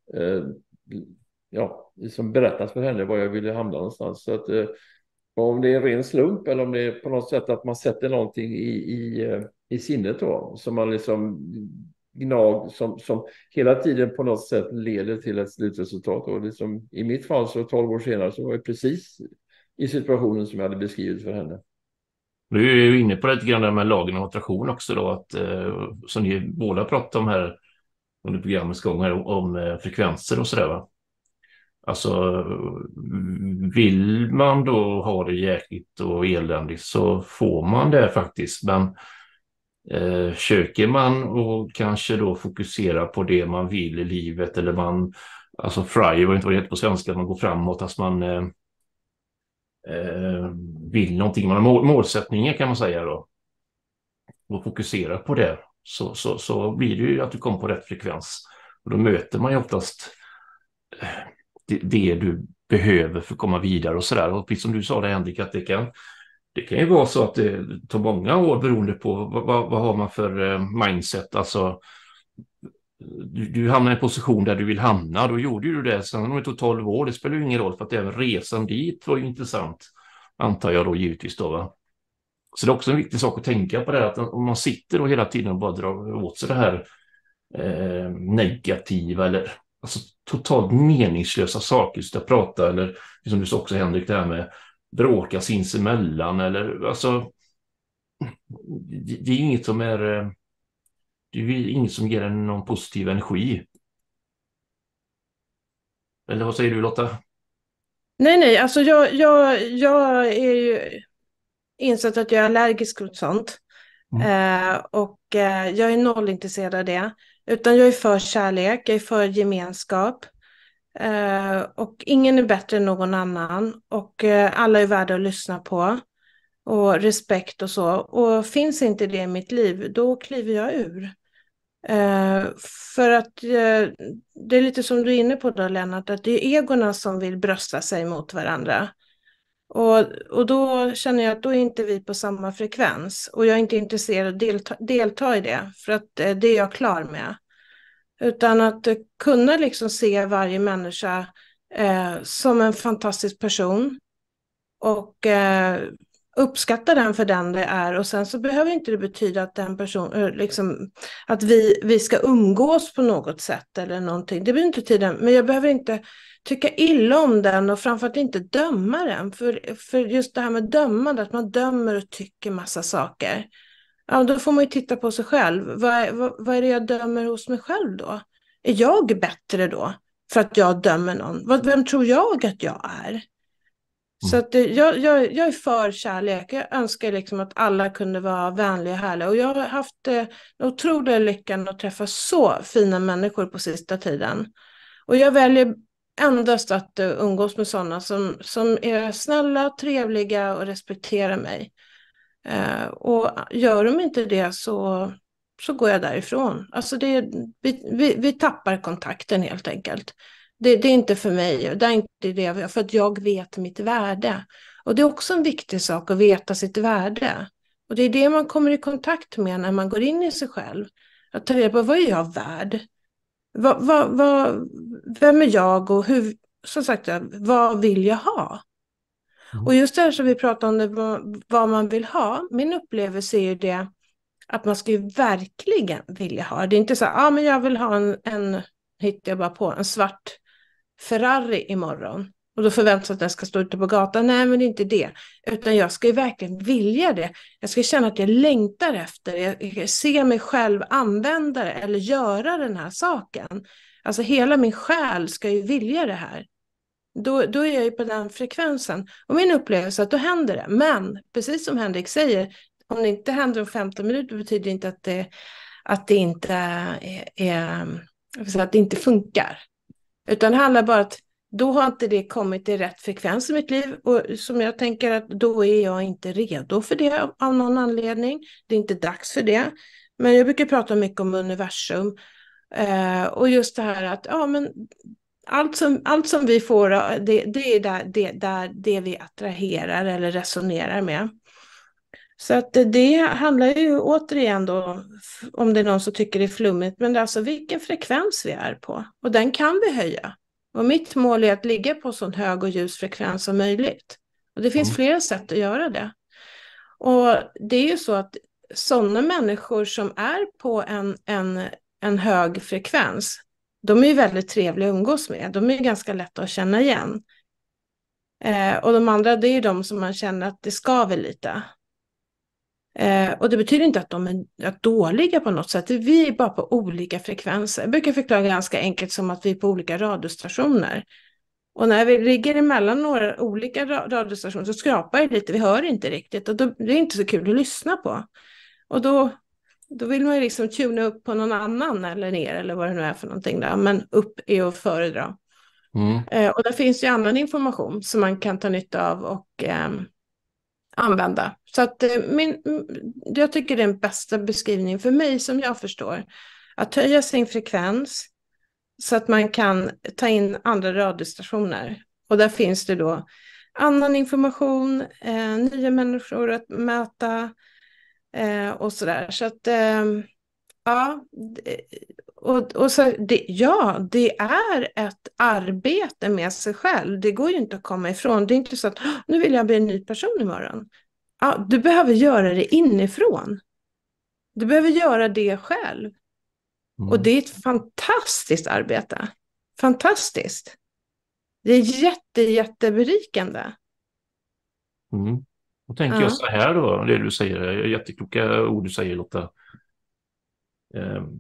ja, som berättat för henne var jag ville hamna någonstans. Så att om det är en ren slump eller om det är på något sätt att man sätter någonting i, i, i sinnet då, som man liksom gnag, som, som hela tiden på något sätt leder till ett slutresultat. Och liksom, i mitt fall så tolv år senare så var jag precis i situationen som jag hade beskrivit för henne. Du är ju inne på lite grann med lagen om attraktion också då, att, eh, som ni båda pratar om här under programmets gång här, om, om eh, frekvenser och sådär, va? Alltså, vill man då ha det jäkligt och eländigt så får man det faktiskt, men Eh, söker man och kanske då fokusera på det man vill i livet, eller man, alltså fry var inte vad det heter på svenska, man går framåt, att man eh, eh, vill någonting, man har mål, målsättningar kan man säga då, och fokusera på det, så, så, så blir det ju att du kommer på rätt frekvens, och då möter man ju oftast eh, det, det du behöver för att komma vidare och sådär. Och precis som du sa det, Henrik, att det kan Det kan ju vara så att det tar många år beroende på vad, vad, vad har man för eh, mindset. Alltså, du, du hamnar i en position där du vill hamna, då gjorde du det. Sen om det tog tolv år, det spelar ju ingen roll, för att även resan dit var ju intressant, antar jag då givetvis då, va? Så det är också en viktig sak att tänka på det, att om man sitter och hela tiden bara drar åt sig det här eh, negativa eller alltså totalt meningslösa saker, så att prata, eller som du sa också, Henrik, det här med bråka sinsemellan, eller alltså det, det är inget som är det är inget som ger en någon positiv energi. Eller vad säger du, Lotta? Nej, nej, alltså jag, jag, jag är ju insett att jag är allergisk mot sånt. Mm. Eh, och eh, jag är noll intresserad av det. Utan jag är för kärlek, jag är för gemenskap. Eh, och ingen är bättre än någon annan. Och eh, alla är värda att lyssna på. Och respekt och så. Och finns inte det i mitt liv, då kliver jag ur. Eh, för att eh, det är lite som du är inne på då, Lennart, att det är egorna som vill brösta sig mot varandra. Och, och då känner jag att då är inte vi på samma frekvens. Och jag är inte intresserad av att delta, delta i det. För att eh, det är jag klar med. Utan att eh, kunna liksom se varje människa eh, som en fantastisk person. Och eh, uppskatta den för den det är. Och sen så behöver inte det betyda att den person, liksom, att vi, vi ska umgås på något sätt eller någonting. Det behöver inte tiden. Men jag behöver inte tycka illa om den och framförallt inte döma den. För, för just det här med dömande, att man dömer och tycker massa saker. Ja, då får man ju titta på sig själv. Vad, vad, vad är det jag dömer hos mig själv då? Är jag bättre då för att jag dömer någon? Vem tror jag att jag är? Mm. Så att jag, jag, jag är för kärlek. Jag önskar liksom att alla kunde vara vänliga och härliga. Och jag har haft eh, otroliga lyckan att träffa så fina människor på sista tiden. Och jag väljer endast att uh, umgås med sådana som, som är snälla, trevliga och respekterar mig. Uh, och gör de inte det så, så går jag därifrån. Alltså det, vi, vi, vi tappar kontakten helt enkelt. Det, det är inte för mig. Det är inte det, för att jag vet mitt värde. Och det är också en viktig sak att veta sitt värde. Och det är det man kommer i kontakt med när man går in i sig själv. Att ta reda på, vad är jag värd? Vad, vad, vad, vem är jag och hur, som sagt, vad vill jag ha? Mm. Och just det här som vi pratar om, det, vad, vad man vill ha. Min upplevelse är ju det att man ska ju verkligen vilja ha. Det är inte så att ah, men jag vill ha en, en hittar jag bara på, en svart Ferrari imorgon. Och då förväntas att den ska stå ute på gatan. Nej, men det är inte det. Utan jag ska ju verkligen vilja det. Jag ska känna att jag längtar efter. Jag, jag ser mig själv använda det eller göra den här saken. Alltså hela min själ ska ju vilja det här. Då, då är jag ju på den frekvensen. Och min upplevelse är att då händer det. Men precis som Henrik säger, om det inte händer om femton minuter betyder det inte att det, att det inte är, är att det inte funkar. Utan det handlar bara att då har inte det kommit i rätt frekvens i mitt liv. Och som jag tänker att då är jag inte redo för det av, av någon anledning. Det är inte dags för det. Men jag brukar prata mycket om universum. Eh, och just det här att ja, men allt, som, allt som vi får, det, det är där, det, där det vi attraherar eller resonerar med. Så att det handlar ju återigen då, om det är någon som tycker det är flummigt, men det är alltså vilken frekvens vi är på. Och den kan vi höja. Och mitt mål är att ligga på så hög och ljus frekvens som möjligt. Och det finns mm. flera sätt att göra det. Och det är ju så att sådana människor som är på en, en, en hög frekvens, de är ju väldigt trevliga att umgås med. De är ju ganska lätta att känna igen. Eh, och de andra, det är ju de som man känner att det skaver lite. Eh, och det betyder inte att de är, är dåliga på något sätt. Vi är bara på olika frekvenser. Jag brukar förklara ganska enkelt som att vi är på olika radiostationer. Och när vi ligger emellan några olika radiostationer så skrapar det lite. Vi hör inte riktigt och då, det är inte så kul att lyssna på. Och då Då vill man ju liksom tuna upp på någon annan eller ner eller vad det nu är för någonting där. Men upp är att föredra. Mm. Eh, och där finns ju annan information som man kan ta nytta av och eh, använda. Så att eh, min, jag tycker det är den bästa beskrivningen för mig som jag förstår. Att höja sin frekvens så att man kan ta in andra radiostationer. Och där finns det då annan information, eh, nya människor att möta eh, och sådär. Så att eh, ja, och, och så, det, ja, det är ett arbete med sig själv. Det går ju inte att komma ifrån. Det är inte så att nu vill jag bli en ny person imorgon. Ja, du behöver göra det inifrån. Du behöver göra det själv. Mm. Och det är ett fantastiskt arbete. Fantastiskt. Det är jätte, jätteberikande. Mm. Och tänker ja. jag så här då, det du säger, jättekloka ord du säger, Lotta. Um,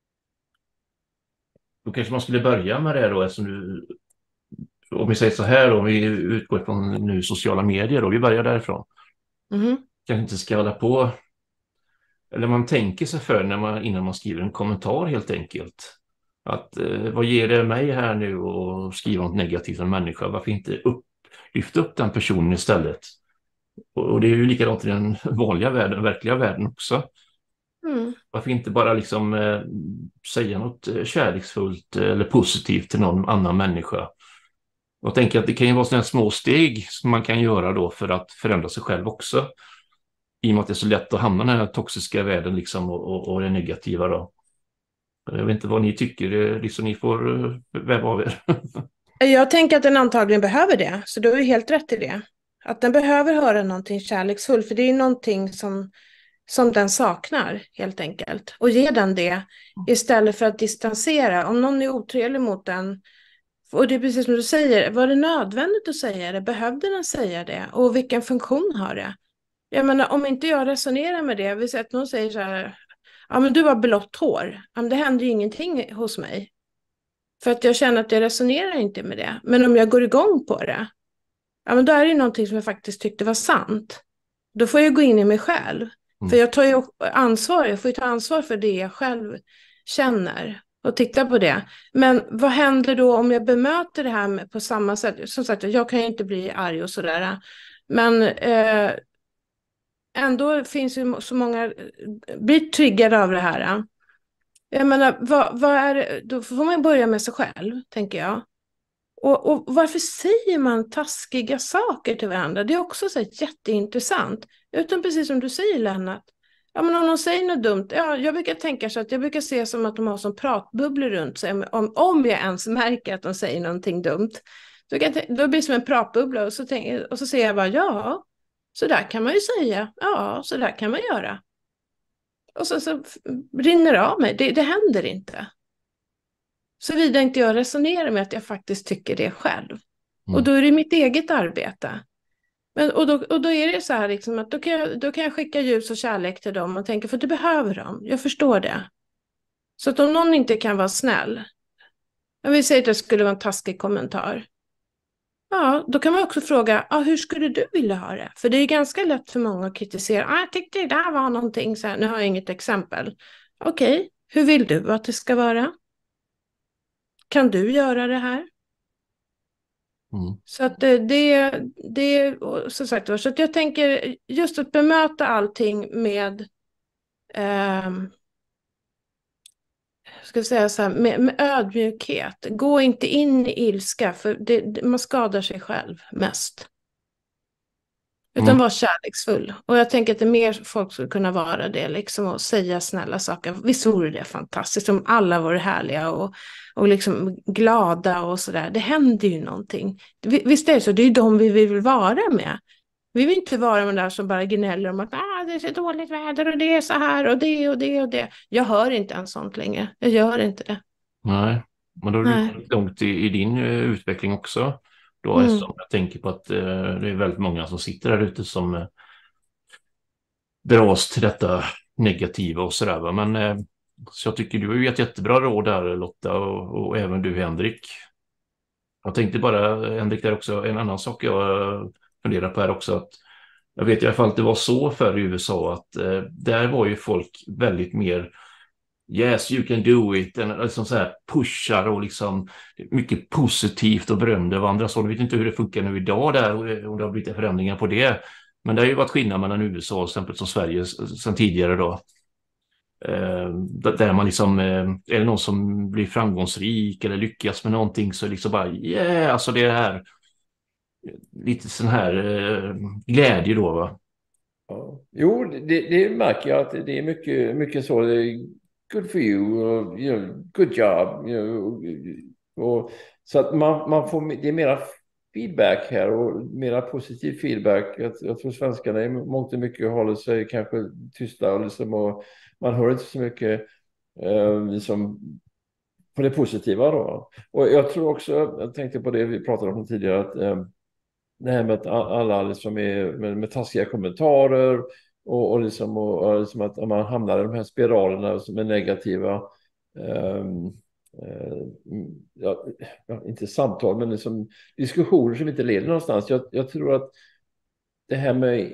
då kanske man skulle börja med det då, eftersom du, om vi säger så här då, om vi utgår från nu sociala medier då, vi börjar därifrån. Mm. Kanske inte ska hålla på, eller man tänker sig för när man, innan man skriver en kommentar helt enkelt. Att eh, vad ger det mig här nu och skriva något negativt om en människa? Varför inte upp, lyfta upp den personen istället? Och, och det är ju likadant i den vanliga världen, verkliga världen också. Mm. Varför inte bara liksom eh, säga något kärleksfullt eller positivt till någon annan människa? Jag tänker att det kan ju vara sådana små steg som man kan göra då för att förändra sig själv också. I och med att det är så lätt att hamna i den här toxiska världen liksom och, och, och det negativa då. Jag vet inte vad ni tycker, liksom ni får väva av er. Jag tänker att den antagligen behöver det, så du är helt rätt i det. Att den behöver höra någonting kärleksfullt, för det är någonting som, som den saknar helt enkelt. Och ge den det istället för att distansera. Om någon är otrevlig mot den, och det är precis som du säger, var det nödvändigt att säga det? Behövde den säga det? Och vilken funktion har det? Jag menar, om inte jag resonerar med det, vi säger att någon säger så här, ja men du har blått hår. Ja, men det händer ju ingenting hos mig. För att jag känner att jag resonerar inte med det. Men om jag går igång på det, ja men då är det ju någonting som jag faktiskt tyckte var sant. Då får jag gå in i mig själv. Mm. För jag tar ju ansvar, jag får ju ta ansvar för det jag själv känner. Och titta på det. Men vad händer då om jag bemöter det här med, på samma sätt? Som sagt, jag kan ju inte bli arg och sådär. Men eh, ändå finns ju så många, blir triggade av det här. Jag menar, vad, vad är, då får man börja med sig själv, tänker jag. Och, och varför säger man taskiga saker till varandra? Det är också så jätteintressant. Utan precis som du säger, Lennart. Ja, men om de säger något dumt, ja, jag brukar tänka så att jag brukar se som att de har som pratbubblor runt sig. Om, om jag ens märker att de säger någonting dumt. Då, kan jag, då blir det som en pratbubbla och så, tänk, och så säger jag bara, ja, så där kan man ju säga. Ja, så där kan man göra. Och så, så rinner det av mig. Det, det händer inte. Såvida inte jag resonerar med att jag faktiskt tycker det själv. Mm. Och då är det mitt eget arbete. Men, och, då, och då är det så här liksom att då kan, jag, då kan jag skicka ljus och kärlek till dem och tänka, för det behöver de. Jag förstår det. Så att om någon inte kan vara snäll. Jag vill säga att det skulle vara en taskig kommentar. Ja, då kan man också fråga, ah, hur skulle du vilja ha det? För det är ganska lätt för många att kritisera. Ah, jag tyckte det där var någonting så här. Nu har jag inget exempel. Okej, okay, hur vill du att det ska vara? Kan du göra det här? Mm. Så att det, det, det så sagt, så att jag tänker just att bemöta allting med eh, ska jag säga så här, med, med ödmjukhet. Gå inte in i ilska, för det, det, man skadar sig själv mest. Utan mm. vara kärleksfull. Och jag tänker att det mer folk skulle kunna vara det, liksom, och säga snälla saker. Visst vore det fantastiskt om alla vore härliga och, och liksom glada och sådär. Det händer ju någonting. Visst är det så, det är ju de vi vill vara med. Vi vill inte vara med där som bara gnäller om att ah, det är så dåligt väder och det är så här och det och det och det. Jag hör inte en sånt längre. Jag gör inte det. Nej, men då är det Nej. långt i, i din uh, utveckling också. Då mm. jag tänker på att uh, det är väldigt många som sitter där ute som uh, dras till detta negativa och sådär. Men uh, så jag tycker du har ju ett jättebra råd där, Lotta, och, och även du, Henrik. Jag tänkte bara, Henrik, där också en annan sak jag funderar på här också, att Jag vet i alla fall att det var så för i U S A att eh, där var ju folk väldigt mer yes you can do it, en, liksom så här pushar och liksom mycket positivt och berömde av andra. Så jag vet inte hur det funkar nu idag där och det har blivit förändringar på det. Men det har ju varit skillnad mellan U S A och exempel som Sverige sedan tidigare då. Eh, där man liksom, eh, är det någon som blir framgångsrik eller lyckas med någonting så liksom bara yeah, alltså det är här lite sån här eh, glädje då va. Ja. Jo, det, det märker jag att det är mycket, mycket så. Det är good for you, och, you know, good job. You know, och, så att man, man får, det är mera feedback här och mera positiv feedback. Jag, jag tror svenskarna i mångt och mycket håller sig kanske tysta och, liksom, och man hör inte så mycket eh, liksom, på det positiva då. Och jag tror också, jag tänkte på det vi pratade om tidigare, att eh, det här med att alla liksom är med, med taskiga kommentarer och, och, liksom, och, och liksom att man hamnar i de här spiralerna som är negativa. Um, uh, ja, inte samtal, men liksom diskussioner som inte leder någonstans. Jag, jag tror att det här med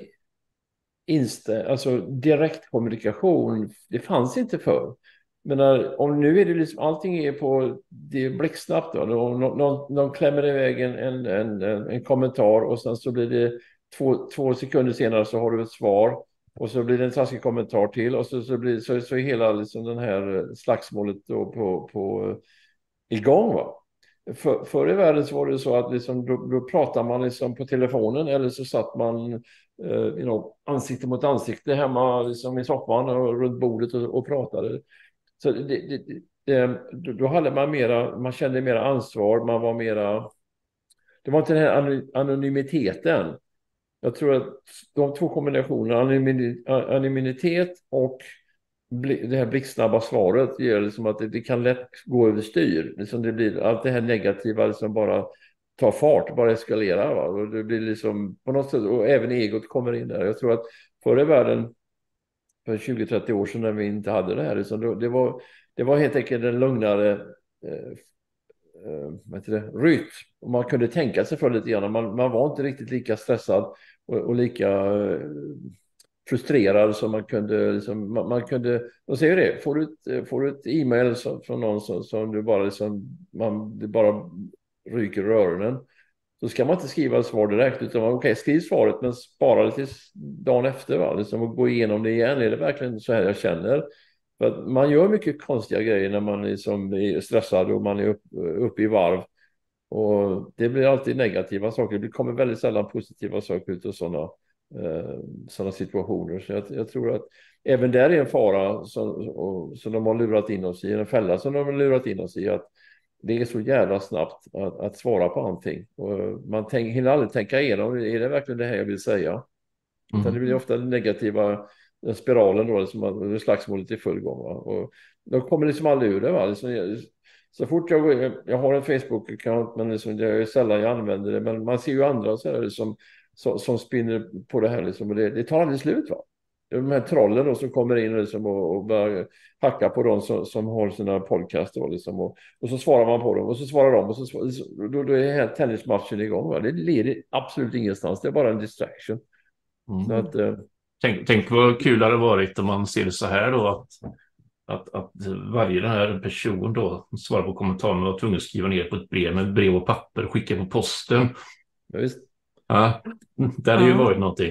insta, alltså direktkommunikation, det fanns inte förr. Men när, om nu är det liksom, allting är på, det är blixtsnabbt då. Någon, någon, någon klämmer iväg en, en, en, en kommentar och sen så blir det två, två sekunder senare så har du ett svar och så blir det en taskig kommentar till och så, så, blir, så, så är hela liksom den här slagsmålet då på, på igång va. För, förr i världen så var det så att liksom, då, då pratar man liksom på telefonen eller så satt man uh, you know, ansikte mot ansikte hemma liksom i soffan och runt bordet och, och pratade. Så det, det, det, då hade man mera, man kände mera ansvar, man var mera, det var inte den här anonymiteten. Jag tror att de två kombinationerna, anonymitet och det här blixtsnabba svaret gör liksom att det, det kan lätt gå överstyr. Liksom det blir allt det här negativa som bara tar fart, bara eskalerar. Va? Och det blir liksom på något sätt, och även egot kommer in där. Jag tror att förr i världen för tjugo trettio år sedan när vi inte hade det här. Liksom, det, var, det var helt enkelt en lugnare eh, eh, vad heter det, rytm. Och man kunde tänka sig för lite grann. Man, man var inte riktigt lika stressad och, och lika eh, frustrerad som man kunde. Liksom, man, man kunde, de säger det, får du ett, får du ett e-mail som, från någon som, som du bara, liksom, man, det bara ryker i öronen. Så ska man inte skriva ett svar direkt utan okej, okay, skriv svaret men spara det till dagen efter va? Liksom, och gå igenom det igen. Är det verkligen så här jag känner? För att man gör mycket konstiga grejer när man liksom är stressad och man är upp, uppe i varv. Och det blir alltid negativa saker. Det kommer väldigt sällan positiva saker ut av sådana, eh, sådana situationer. Så jag, jag tror att även där är en fara som, och, som de har lurat in oss i. En fälla som de har lurat in oss i att det är så jävla snabbt att, att svara på allting. Och man tänk, hinner aldrig tänka igenom, är det verkligen det här jag vill säga? Mm. Utan det blir ofta den negativa den spiralen då, liksom, slagsmålet i full gång. Va? Och de kommer liksom aldrig ur det. Va? Liksom, jag, så fort jag går, jag har en Facebook-account, men liksom, det är sällan jag använder det. Men man ser ju andra så här, liksom, som, som spinner på det här. Liksom, och det, det tar aldrig slut va? De här trollen då, som kommer in liksom, och, och börjar hacka på dem som, som har sina podcast då, liksom, och, och så svarar man på dem och så svarar de och så då, då är här tennismatchen igång. Va? Det leder absolut ingenstans, det är bara en distraction. Mm. Så att, eh, tänk, tänk vad kul det hade varit om man ser det så här då att, att, att varje den här person då svarar på kommentaren och var tvungen att skriva ner på ett brev med brev och papper och skicka på posten. Ja, visst. Ja, det hade ju Ja. varit någonting.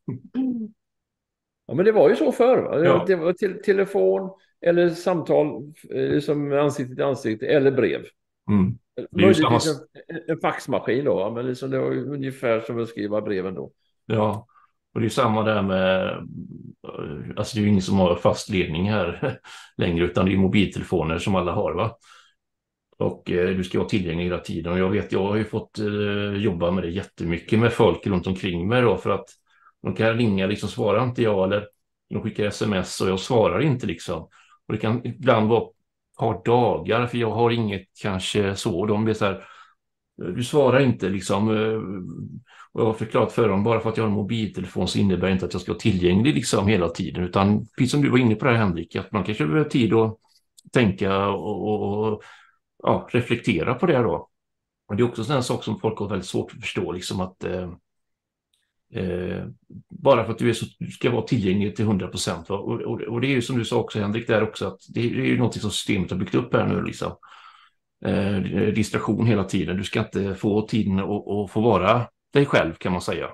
Ja, men det var ju så förr. Va? Ja. Det var till, telefon eller samtal eh, som ansikte till ansikte eller brev. Mm. Det är ju samma... Möjligtvis en, en faxmaskin då, va? Men liksom det var ju ungefär som att skriva breven då. Ja, och det är samma där med, alltså det är ju ingen som har fast ledning här längre utan det är mobiltelefoner som alla har va. Och eh, du ska vara tillgänglig hela tiden och jag vet, jag har ju fått eh, jobba med det jättemycket med folk runt omkring mig då för att de kan ringa liksom, svarar inte jag eller de skickar sms och jag svarar inte liksom. Och det kan ibland vara ett par dagar för jag har inget kanske så, de blir så här, du svarar inte liksom. Och jag har förklarat för dem, bara för att jag har en mobiltelefon så innebär det inte att jag ska vara tillgänglig liksom hela tiden. Utan precis som du var inne på det här Henrik, att man kanske behöver tid att tänka och, och, och ja, reflektera på det då. Och det är också en sak som folk har väldigt svårt att förstå liksom att eh, Eh, bara för att du, är så, du ska vara tillgänglig till hundra procent. Och, och, och det är ju som du sa också, Henrik, där också, att det, det är ju något som systemet har byggt upp här nu liksom. Eh, distraktion hela tiden. Du ska inte få tiden att, att få vara dig själv, kan man säga.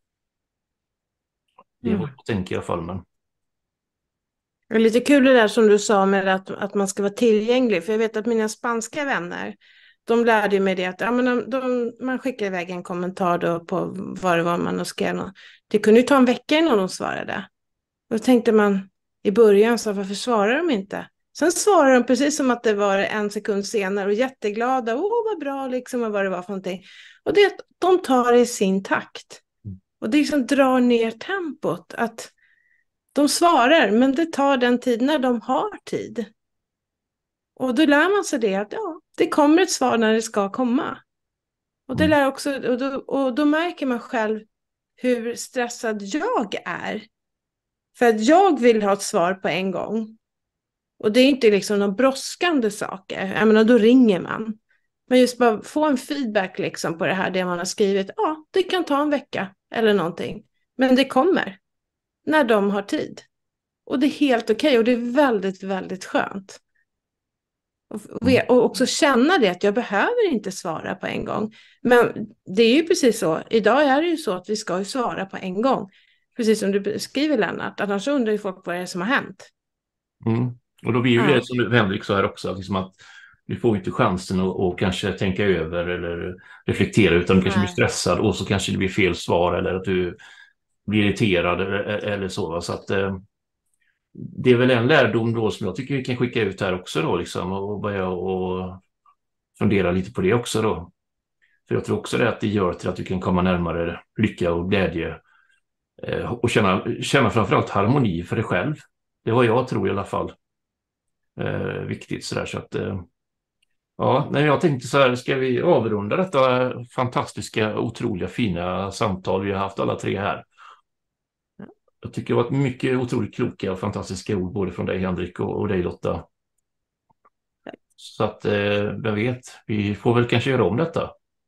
Det är vad jag tänker i alla fall. Men... Det är lite kul det där som du sa med att, att man ska vara tillgänglig. För jag vet att mina spanska vänner, de lärde mig det att ja, men de, de, man skickar iväg en kommentar då på vad det var man skrev. Det kunde ju ta en vecka innan de svarade. Och då tänkte man i början, så varför svarar de inte? Sen svarar de precis som att det var en sekund senare och jätteglada. Åh, vad bra liksom, och vad det var för någonting. Och det, de tar det i sin takt. Och det liksom drar ner tempot. Att de svarar, men det tar den tid när de har tid. Och då lär man sig det att ja, det kommer ett svar när det ska komma. Och det lär också, och då, och då märker man själv hur stressad jag är. För att jag vill ha ett svar på en gång. Och det är inte liksom någon brådskande saker. Jag menar, då ringer man. Men just bara få en feedback liksom på det här, det man har skrivit. Ja, det kan ta en vecka eller någonting. Men det kommer. När de har tid. Och det är helt okej. Och det är väldigt, väldigt skönt. Och, och också känna det att jag behöver inte svara på en gång. Men det är ju precis så. Idag är det ju så att vi ska ju svara på en gång. Precis som du skriver, Lennart. Annars undrar ju folk vad det är som har hänt. Mm. Och då blir ju ja. det som Henrik sa här också. Att, liksom att du får inte chansen att och kanske tänka över eller reflektera. Utan du kanske blir stressad. Och så kanske det blir fel svar. Eller att du blir irriterad eller, eller så. Så att... Eh, det är väl en lärdom då som jag tycker vi kan skicka ut här också då liksom, och börja och fundera lite på det också då. För jag tror också det att det gör till att du kan komma närmare lycka och glädje eh, och känna, känna framförallt harmoni för dig själv. Det var jag tror i alla fall eh, viktigt sådär så att eh, ja, när jag tänkte så här, ska vi avrunda detta fantastiska, otroliga, fina samtal vi har haft alla tre här. Jag tycker det har varit mycket otroligt kloka och fantastiska ord både från dig, Henrik, och, och dig, Lotta. Så att, eh, vem vet, vi får väl kanske göra om detta.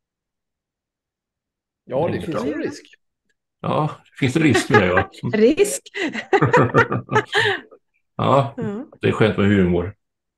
Ja, det finns en risk. Ja, finns det risk med det? Ja. Risk? Ja, det är skönt med humor.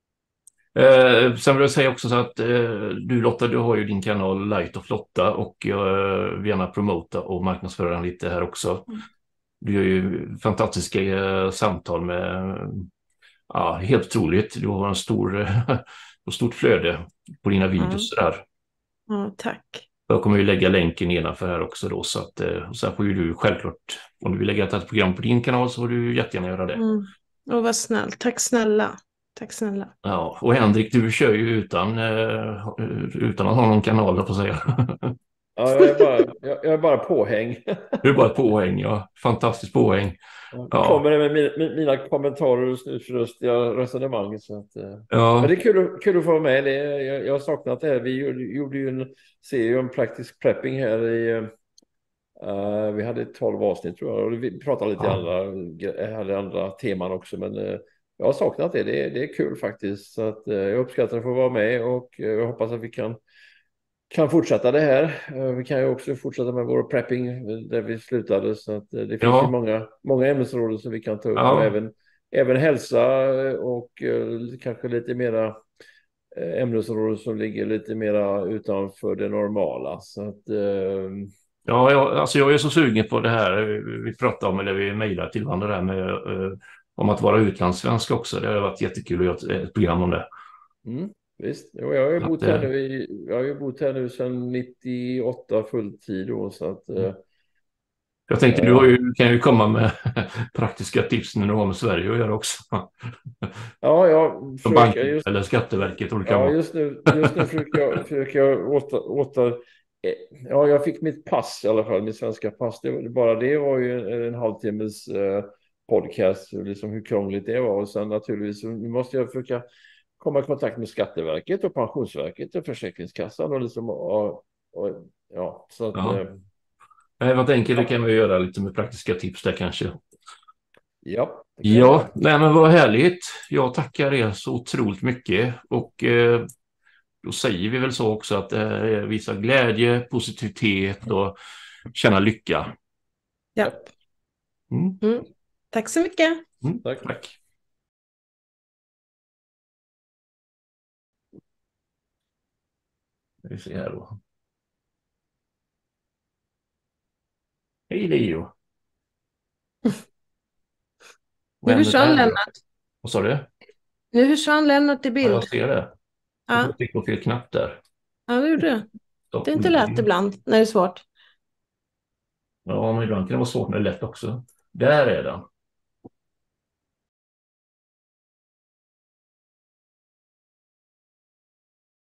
Eh, sen vill jag säga också så att eh, du, Lotta, du har ju din kanal Light of Lotta och jag vill gärna promota och marknadsföra den lite här också. Mm. Du gör ju fantastiska eh, samtal med, ja, helt otroligt. Du har en stor, eh, stort flöde på dina videos mm. där. Ja, tack. Jag kommer ju lägga länken nedanför här också då, så att eh, och sen får ju du självklart, om du vill lägga ett program på din kanal så får du jättegärna göra det. Mm. Och vad snällt, tack snälla. Tack snälla. Ja, och Henrik, du kör ju utan, eh, utan att ha någon kanal, på att säga. Ja, jag är bara, jag, jag är bara påhäng. Du är bara påhäng, ja. Fantastiskt påhäng. Ja. Kommer det med mina, mina kommentarer och snusförlustiga resonemang. Så att, ja. Men det är kul, kul att få vara med. Det, jag, jag har saknat det här. Vi gjorde, gjorde ju en serie om praktisk prepping här i... Uh, vi hade tolv avsnitt tror jag. Och vi pratade lite ja. andra, hade andra teman också. Men uh, jag har saknat det. Det, det är kul faktiskt. Så att, uh, jag uppskattar att få vara med. Och uh, jag hoppas att vi kan... kan fortsätta det här. Vi kan ju också fortsätta med vår prepping där vi slutade. Så att det finns ja. ju många, många ämnesområden som vi kan ta upp. Ja. Och även, även hälsa och uh, kanske lite mera uh, ämnesområden som ligger lite mera utanför det normala. Så att, uh... Ja, jag, alltså jag är så sugen på det här. Vi pratade om, eller vi mejlade till varandra där med uh, om att vara utlandssvensk också. Det har varit jättekul att göra ett program om det. Mm. Visst, jag har ju bott här nu, jag har ju bott här nu sedan nittioåtta fulltid då, så att... Mm. Jag tänkte, äh, du har ju, kan ju komma med praktiska tips när du har med Sverige att göra också. Ja, jag försöker... Bank, just, eller Skatteverket, olika ja, just nu, just nu försöker jag, försöker jag åter, åter... Ja, jag fick mitt pass i alla fall, mitt svenska pass. Det, bara det var ju en, en halvtimmes eh, podcast, liksom hur krångligt det var. Och sen naturligtvis nu måste jag försöka komma i kontakt med Skatteverket och Pensionsverket och Försäkringskassan och liksom och, och, ja, så att ja. eh, Nej, vad tänker du, kan vi göra lite med praktiska tips där kanske? Ja. Ja, nej, men vad härligt. Jag tackar er så otroligt mycket och eh, då säger vi väl så också att eh, visa glädje, positivitet och känna lycka. Ja. Mm. Mm. Tack så mycket. Mm. Tack. Tack. Vi ser här då. Hej Leo. Nu försvann Lennart. Vad sa du? Nu försvann Lennart i Ja, bild. jag ser det. Ja, Jag fick på fel knapp där. ja det gjorde det. Det är inte lätt ibland när det är svårt. Ja, men ibland kan det vara svårt när det är lätt också. Där är den.